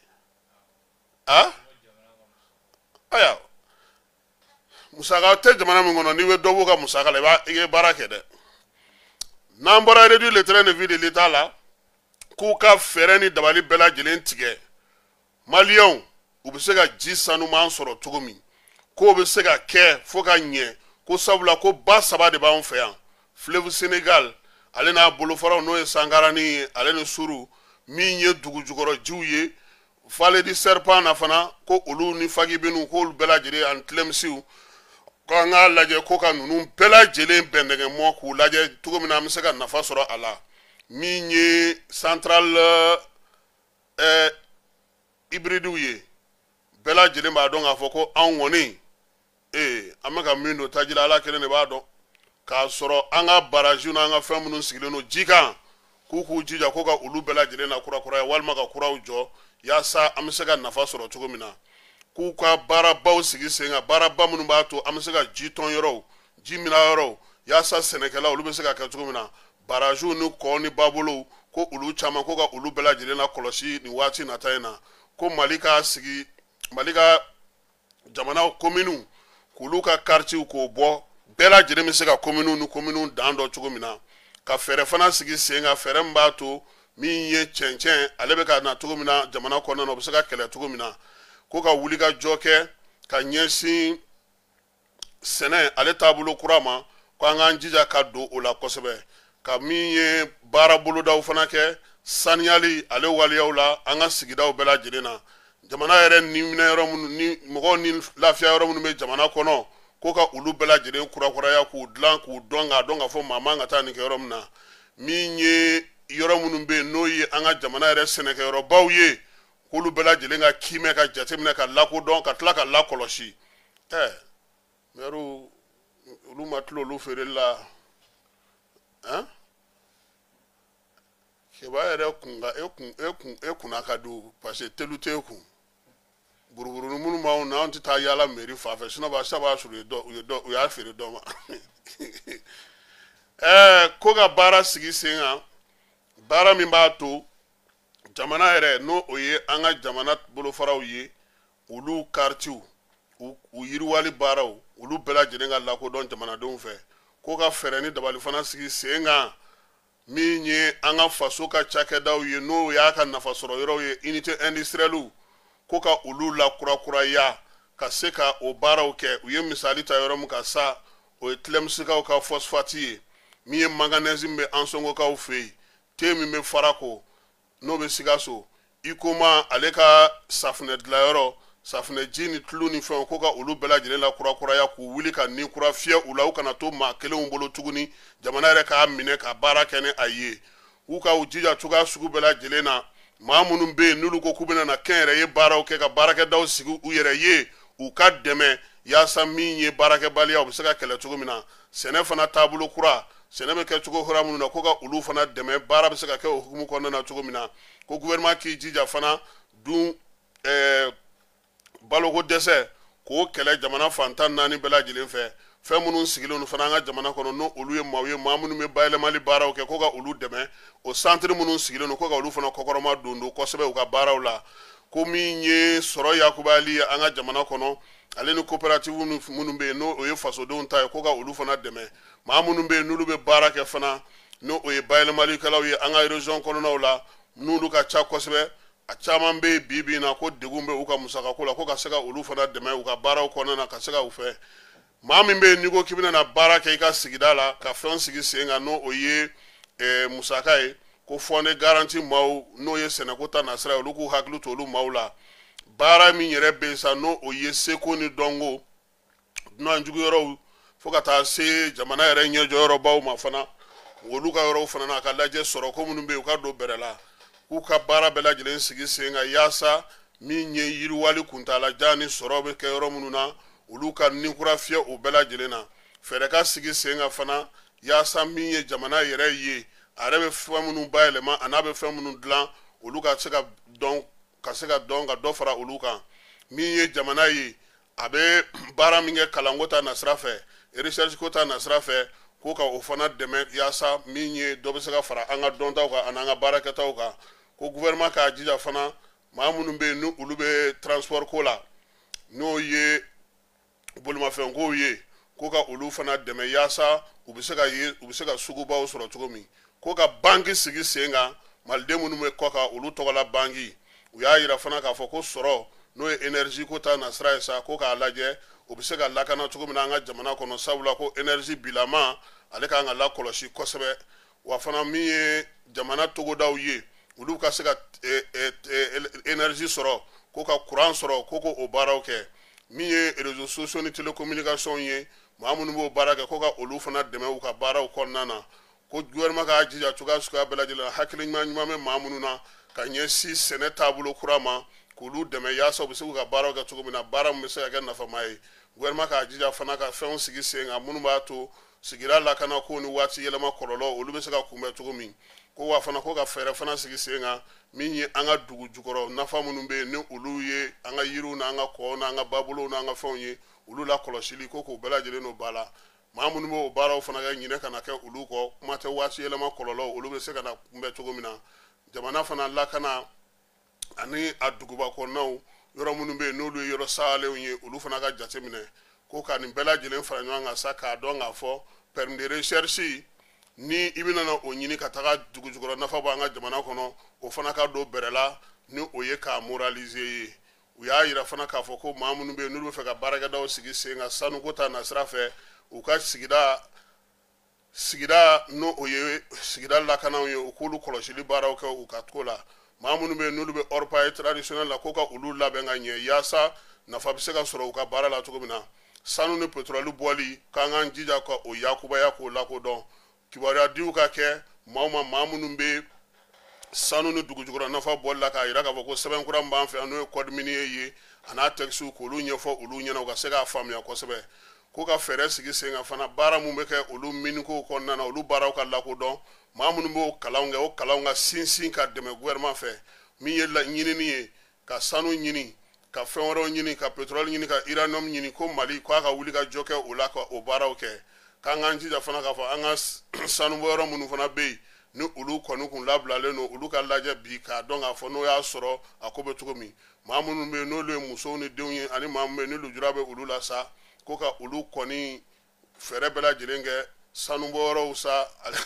aya musaka tɛ jamana min kɔnɔ n'i bɛ dɔ bɔ ka musaka la i ye baara kɛ dɛ n'an bɔra réduire le train de vie de l'état la k'u ka fɛɛrɛ ni dabali bɛɛ lajɛlen tigɛ maliyɛnw u bɛ se ka ji sanuman sɔrɔ cogo min k'o bɛ se ka kɛ fo ka ɲɛ ko sabula ko ba saba de b'an fɛ yan fleuve Sénégal ale n'a bolofaraw n'o ye Sangarani ye ale ni Suru min ye dugu jukɔrɔ jiw ye Vallée du Serpent na fana ko olu ni Fagibinu k'olu bɛɛ lajɛlen ani Tilemsiw ko an k'a lajɛ ko ka ninnu bɛɛ lajɛlen bɛn nɛgɛmɔ k'u lajɛ cogo min na an bɛ se ka nafa sɔrɔ a la min ye central hybridiw ye bɛɛ lajɛlen b'a dɔn k'a fɔ ko anw kɔni an bɛ ka min don taji la Ala kelen de b'a dɔn k'a sɔrɔ an ka barajiw n'an ka fɛn minnu sigilen don ji kan k'u jija ko ka olu bɛɛ lajɛlen na kurakuraya walima ka kuraw jɔ yaasa an bɛ se ka nafa sɔrɔ cogo min na k'u ka baarabaw sigi sen kan baaraba minnu b'a to an bɛ se ka ji tɔn yɔrɔw ji mina yɔrɔw yaasa sɛnɛkɛlaw olu bɛ se ka kɛ cogo min na barajiw ni kɔ ni babolow ko olu caman ko ka olu bɛɛ lajɛlen na kɔlɔsi nin waati nata in na ko Mali ka jamana kominiw k'olu ka quartiers k'o bɔ bɛɛ lajɛlen bɛ se ka kominiw ni kominiw dan dɔ cogo min na ka fɛɛrɛ fana sigi sen kan fɛɛrɛ min b'a to min ye cɛncɛn ale bɛ ka na cogo min na jamana kɔnɔna na o bɛ se ka kɛlɛ cogo min na ko ka wuli ka jɔ kɛ ka ɲɛsin sɛnɛ ale taabolo kura ma ko an k'an jija ka don o la kosɛbɛ ka min ye baara bolodaw fana kɛ saniyali ale waliyaw la an ka sigidaw bɛɛ lajɛlen na jamana yɛrɛ niminɛ yɔrɔ minnu ni mɔgɔw ni lafiya yɔrɔ minnu bɛ jamana kɔnɔ ko ka olu bɛɛ lajɛlen kurakuraya k'u dilan k'u dɔn k'a dɔn k'a fɔ maa man ka taa nin kɛ yɔrɔ min na min ye yɔrɔ minnu bɛ yen n'o ye an ka jamana yɛrɛ sɛnɛkɛyɔrɔbaw ye k'olu bɛɛ lajɛlen ka kiimɛ ka jateminɛ ka lakodɔn ka tila ka lakɔlɔsi mɛriw olu ma tila olu feereli la kɛba yɛrɛ e kunna ka don parce que telu t'e kun buruburuni minnu b'anw na anw tɛ taa yaala mairie fan fɛ sinon b'a sɔrɔ u y'a feere dɔ ma ko ka baara sigi sen kan baara min b'a to jamana yɛrɛ n'o o ye an ka jamana bolofaraw ye olu quartiers u yiriwali baaraw olu bɛɛ lajɛlen ka lakodɔn jamanadenw fɛ ko ka fɛɛrɛ ni dabali fana sigi sen kan min ye an ka faso ka cakɛdaw ye n'o y'a ka nafa sɔrɔ yɔrɔw ye unité industrielle ko ka olu lakurakuraya ka se ka o baaraw kɛ u ye misali ta yɔrɔ min ka sa o ye Tilemsikaw ka phosphate ye min ye manganèse min bɛ Ansongokaw fɛ yen te min bɛ Farako n'o bɛ Sikaso Ikoma ale ka safunɛ dilanyɔrɔ safunɛji ni tulu ni fɛnw ko ka olu bɛɛ lajɛlen lakurakuraya k'u wuli ka ni kura fiyɛ u la u kana to maa kelenw bolo tuguni jamana yɛrɛ k'a minɛ ka baara kɛ ni a ye u ka u jija cogoya sugu bɛɛ lajɛlen na maa minnu bɛ yen n'olu ko k'u bɛna na kɛnyɛrɛye baaraw kɛ ka baarakɛdaw sigi u yɛrɛ ye u ka dɛmɛ yaasa min ye baarakɛbaliya u bɛ se ka kɛlɛ cogo min na sɛnɛ fana taabolo kura sɛnɛ bɛ kɛ cogo kura minnu na ko ka olu fana dɛmɛ baara bɛ se ka kɛ o hukumu kɔnɔna na cogo min na ko gouvernement k'i jija fana dun baloko dɛsɛ k'o kɛlɛ jamana fantan naani bɛɛ lajɛlen fɛ fɛn minnu sigilen don fana an ka jamana kɔnɔ n'o olu ye maaw ye maa minnu bɛ bayɛlɛmali baaraw kɛ ko ka olu dɛmɛ o centre minnu sigilen don ko ka olu fana kɔkɔrɔma don kosɛbɛ u ka baaraw la ko min ye sɔrɔ yakubali ye an ka jamana kɔnɔ ale ni coopérative minnu bɛ yen n'o o ye fasodenw ta ye ko ka olu fana dɛmɛ maa minnu bɛ yen n'olu bɛ baara kɛ fana n'o o ye bayɛlɛmalikɛlaw ye an ka région kɔnɔnaw la n'olu ka ca kosɛbɛ a caman bɛ yen bi na ko degun bɛ u ka musakako la ko ka se ka olu fana dɛmɛ u ka baaraw kɔnɔna na ka se ka u fɛ maa min bɛ yen n'i ko k'i bɛna baara kɛ i ka sigida la ka fɛn sigi sen kan n'o o ye musaka ye ko fɔ ne garanti maaw n'o ye sɛnɛko ta nasira ye olu k'u hakili to olu maaw la baara min yɛrɛ bɛ yen sa n'o o ye seko ni dɔnko dunanjugu yɔrɔw fo ka taa se jamana yɛrɛ ɲɛjɔyɔrɔbaw ma fana olu ka yɔrɔw fana na a ka lajɛ sɔrɔ ko minnu bɛ yen u ka don bɛrɛ la k'u ka baara bɛɛ lajɛlen sigi sen kan yaasa min ye yiriwali kuntalajan ni sɔrɔ bɛ kɛ yɔrɔ minnu na olu ka ninkura fiyɛ o bɛɛ lajɛlen na fɛɛrɛ ka sigi sen kan fana yaasa min ye jamana yɛrɛ ye a yɛrɛ bɛ fɛn minnu bayɛlɛma a n'a bɛ fɛn minnu dilan olu ka se ka dɔn ka dɔ fara olu kan min ye jamana ye a bɛ baara min kɛ kalanko ta nasira fɛ recherche ko ta nasira fɛ ko ka o fana dɛmɛ yaasa min ye dɔ bɛ se ka fara an ka dɔntaw kan ani an ka baarakɛtaw kan ko gouvernement k'a jija fana maa minnu bɛ yen ni olu bɛ transport ko la n'o ye bolimafɛnkow ye ko ka olu fana dɛmɛ yaasa u bɛ se ka sugubaw sɔrɔ cogo min ko ka banki sigi sen kan maliden minnu bɛ kɔ kan olu tɔgɔla banki u y'a yira fana k'a fɔ ko sɔrɔ n'o ye énergie ko ta nasira ye sa ko k'a lajɛ o bɛ se ka lakana cogo min na an ka jamana kɔnɔ sabula ko énergie bilama ale kan ka lakɔlɔsi kosɛbɛ wa fana min ye jamana togodaw ye olu ka se ka énergie sɔrɔ ko ka courant sɔrɔ ko o baaraw kɛ min ye réseaux sociaux ni télécommunication ye maa minnu b'o baara kɛ ko ka olu fana dɛmɛ u ka baaraw kɔnɔna na ko gouvernement k'a jija cogoya suguya bɛɛ lajɛlen hakili ɲuman bɛ maa minnu na ka ɲɛsin sɛnɛ taabolo kura ma k'olu dɛmɛ yaasa u bɛ se k'u ka baaraw kɛ cogo min na baara min bɛ se ka kɛ nafama ye gouvernement k'a jija fana ka fɛnw sigi sen kan minnu b'a to sigida lakana ko ni waati yɛlɛma kɔlɔlɔ olu bɛ se ka kunbɛn cogo min ko wa fana ko ka fɛɛrɛ fana sigi sen kan min ye an ka dugu jukɔrɔ nafa minnu bɛ yen ni olu ye an ka yiriw n'an ka kɔw n'an ka babolow n'an ka fɛnw ye olu la kɔlɔsili ko k'o bɛɛ lajɛlen n'o ba la maa minnu b'o baaraw fana kɛ ɲinɛ kana kɛ olu kɔ kuma tɛ waati yɛlɛma kɔlɔlɔ olu bɛ se ka na kunbɛn cogo min na jamana fana lakana ani a duguba kɔnɔnaw yɔrɔ minnu bɛ yen n'olu ye yɔrɔ salenw ye olu fana ka jate minɛ ko ka nin bɛɛ lajɛlen fara ɲɔgɔn kan sa k'a dɔn k'a fɔ permis de recherche ni i bɛna o ɲini ka taga dugu jukɔrɔ nafa b'an ka jamana kɔnɔ o fana ka don bɛrɛ la ni o ye k'a moraliser ye u y'a yira fana k'a fɔ ko maa minnu bɛ yen n'olu bɛ fɛ ka baarakɛdaw sigi sen kan sanuko ta nasira fɛ u ka sigida n'o o ye sigida lakanaw ye u k'olu kɔlɔsili baaraw kɛ u ka ko la maa minnu bɛ yen n'olu bɛ hors paye traditionnel la ko ka olu labɛn ka ɲɛ yaasa nafa bɛ se ka sɔrɔ u ka baara la cogo min na sanu ni pétrole bɔli k'an k'an jija ka o yakubaya k'o lakodɔn kibaruya diw ka kɛ maa minnu bɛ sanu ni dugu jukɔrɔ nafa bɔli la k'a yira k'a fɔ ko sɛbɛnkura min b'an fɛ yan n'o ye code minier ye a n'a textes k'olu ɲɛfɔ olu ɲɛna u ka se k'a faamuya kosɛbɛ ko ka fɛɛrɛ sigi sen kan fana baara mun bɛ kɛ olu minikow kɔnɔna na olu baaraw ka lakodɔn maa minnu b'o kalanw kɛ o kalanw ka sinsin ka dɛmɛ gouvernement fɛ min ye ɲinini ye ka sanu ɲini ka fɛn wɛrɛw ɲini ka pétrole ɲini ka uranium ɲini ko Mali k'a ka wuli ka jɔ kɛ o la ka o baaraw kɛ k'an k'an jija fana k'a fɔ an ka sanubɔyɔrɔ minnu fana bɛ yen ni olu kɔni kun labilalen don olu ka lajɛ bi k'a dɔn k'a fɔ n'o y'a sɔrɔ a ko bɛ cogo min maa minnu bɛ yen n'olu ye musow ni denw ye ani maa minnu bɛ yen ni lujura bɛ olu la sa ko ka olu kɔni fɛɛrɛ bɛɛ lajɛlen kɛ sanubɔyɔrɔw sa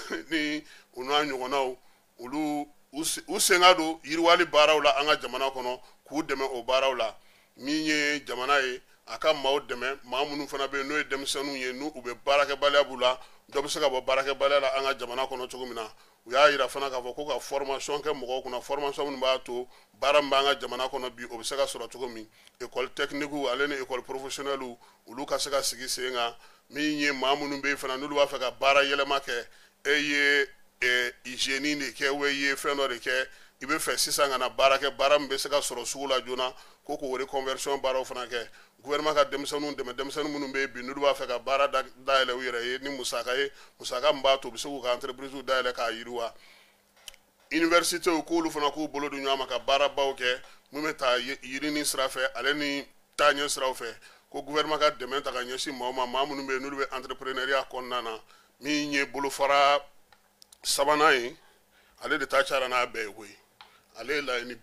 ni u n'a ɲɔgɔnnaw olu u sen ka don yiriwali baaraw la an ka jamana kɔnɔ k'u dɛmɛ o baaraw la min ye jamana ye a ka maaw dɛmɛ maa minnu fana bɛ yen n'o ye denmisɛnninw ye n'u bɛ baarakɛbaliya b'u la dɔ bɛ se ka bɔ baarakɛbaliya la an ka jamana kɔnɔ cogo min na u y'a yira fana k'a fɔ ko ka formation kɛ mɔgɔw kunna formation minnu b'a to baara min b'an ka jamana kɔnɔ bi o bɛ se ka sɔrɔ cogo min école technique ale ni école professionnelle olu ka se ka sigi sen kan min ye maa minnu bɛ yen fana n'olu b'a fɛ ka baara yɛlɛma kɛ e ye hygiène de kɛ ou i ye fɛn dɔ de kɛ i bɛ fɛ sisan ka na baara kɛ baara min bɛ se ka sɔrɔ sugu la joona ko k'o reconversion baaraw fana kɛ gouvernement ka denmisɛnninw dɛmɛ denmisɛnnin minnu bɛ yen bi n'olu b'a fɛ ka baara dayɛlɛ u yɛrɛ ye ni musaka ye musaka min b'a to u bɛ se k'u ka entreprise dayɛlɛ k'a yiriwa université k'olu fana k'u bolo di ɲɔgɔn ma ka baarabaw kɛ mun bɛ taa yirini sira fɛ ale ni taaɲɛ siraw fɛ ko gouvernement ka dɛmɛ ta ka ɲɛsin maaw ma maa minnu bɛ yen n'olu bɛ entrepreneuriat kɔnɔna na min ye bolofara sabanan ye ale de ta cayara n'a bɛɛ ye koyi ale ye laɲini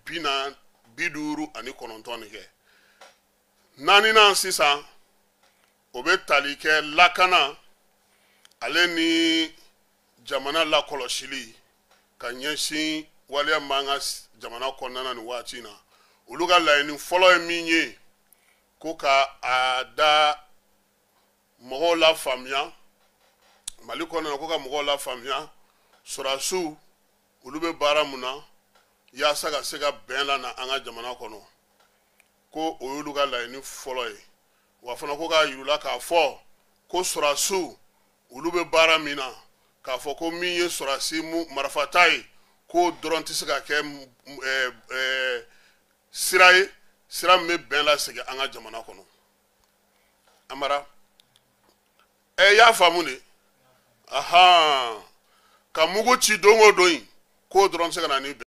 59 de kɛ naaninan sisan o bɛ tali kɛ lakana ale ni jamana lakɔlɔsili ka ɲɛsin waleya min b'an ka jamana kɔnɔna na nin waati in na olu ka laɲini fɔlɔ ye min ye ko ka a da mɔgɔw la faamuya Mali kɔnɔna na ko ka mɔgɔw la faamuya sɔrɔdasiw olu bɛ baara mun na yaasa ka se ka bɛn la na an ka jamana kɔnɔ ko o y'olu ka laɲini fɔlɔ ye wa fana ko k'a yir'u la k'a fɔ ko sɔrɔdasiw olu bɛ baara min na k'a fɔ ko min ye sɔrɔdasi marifata ye k'o dɔrɔn tɛ se ka kɛ sira ye sira min bɛ bɛn lasegin an ka jamana kɔnɔ Amara y'a faamu de ka mugu ci don o don in k'o dɔrɔn tɛ se ka na ni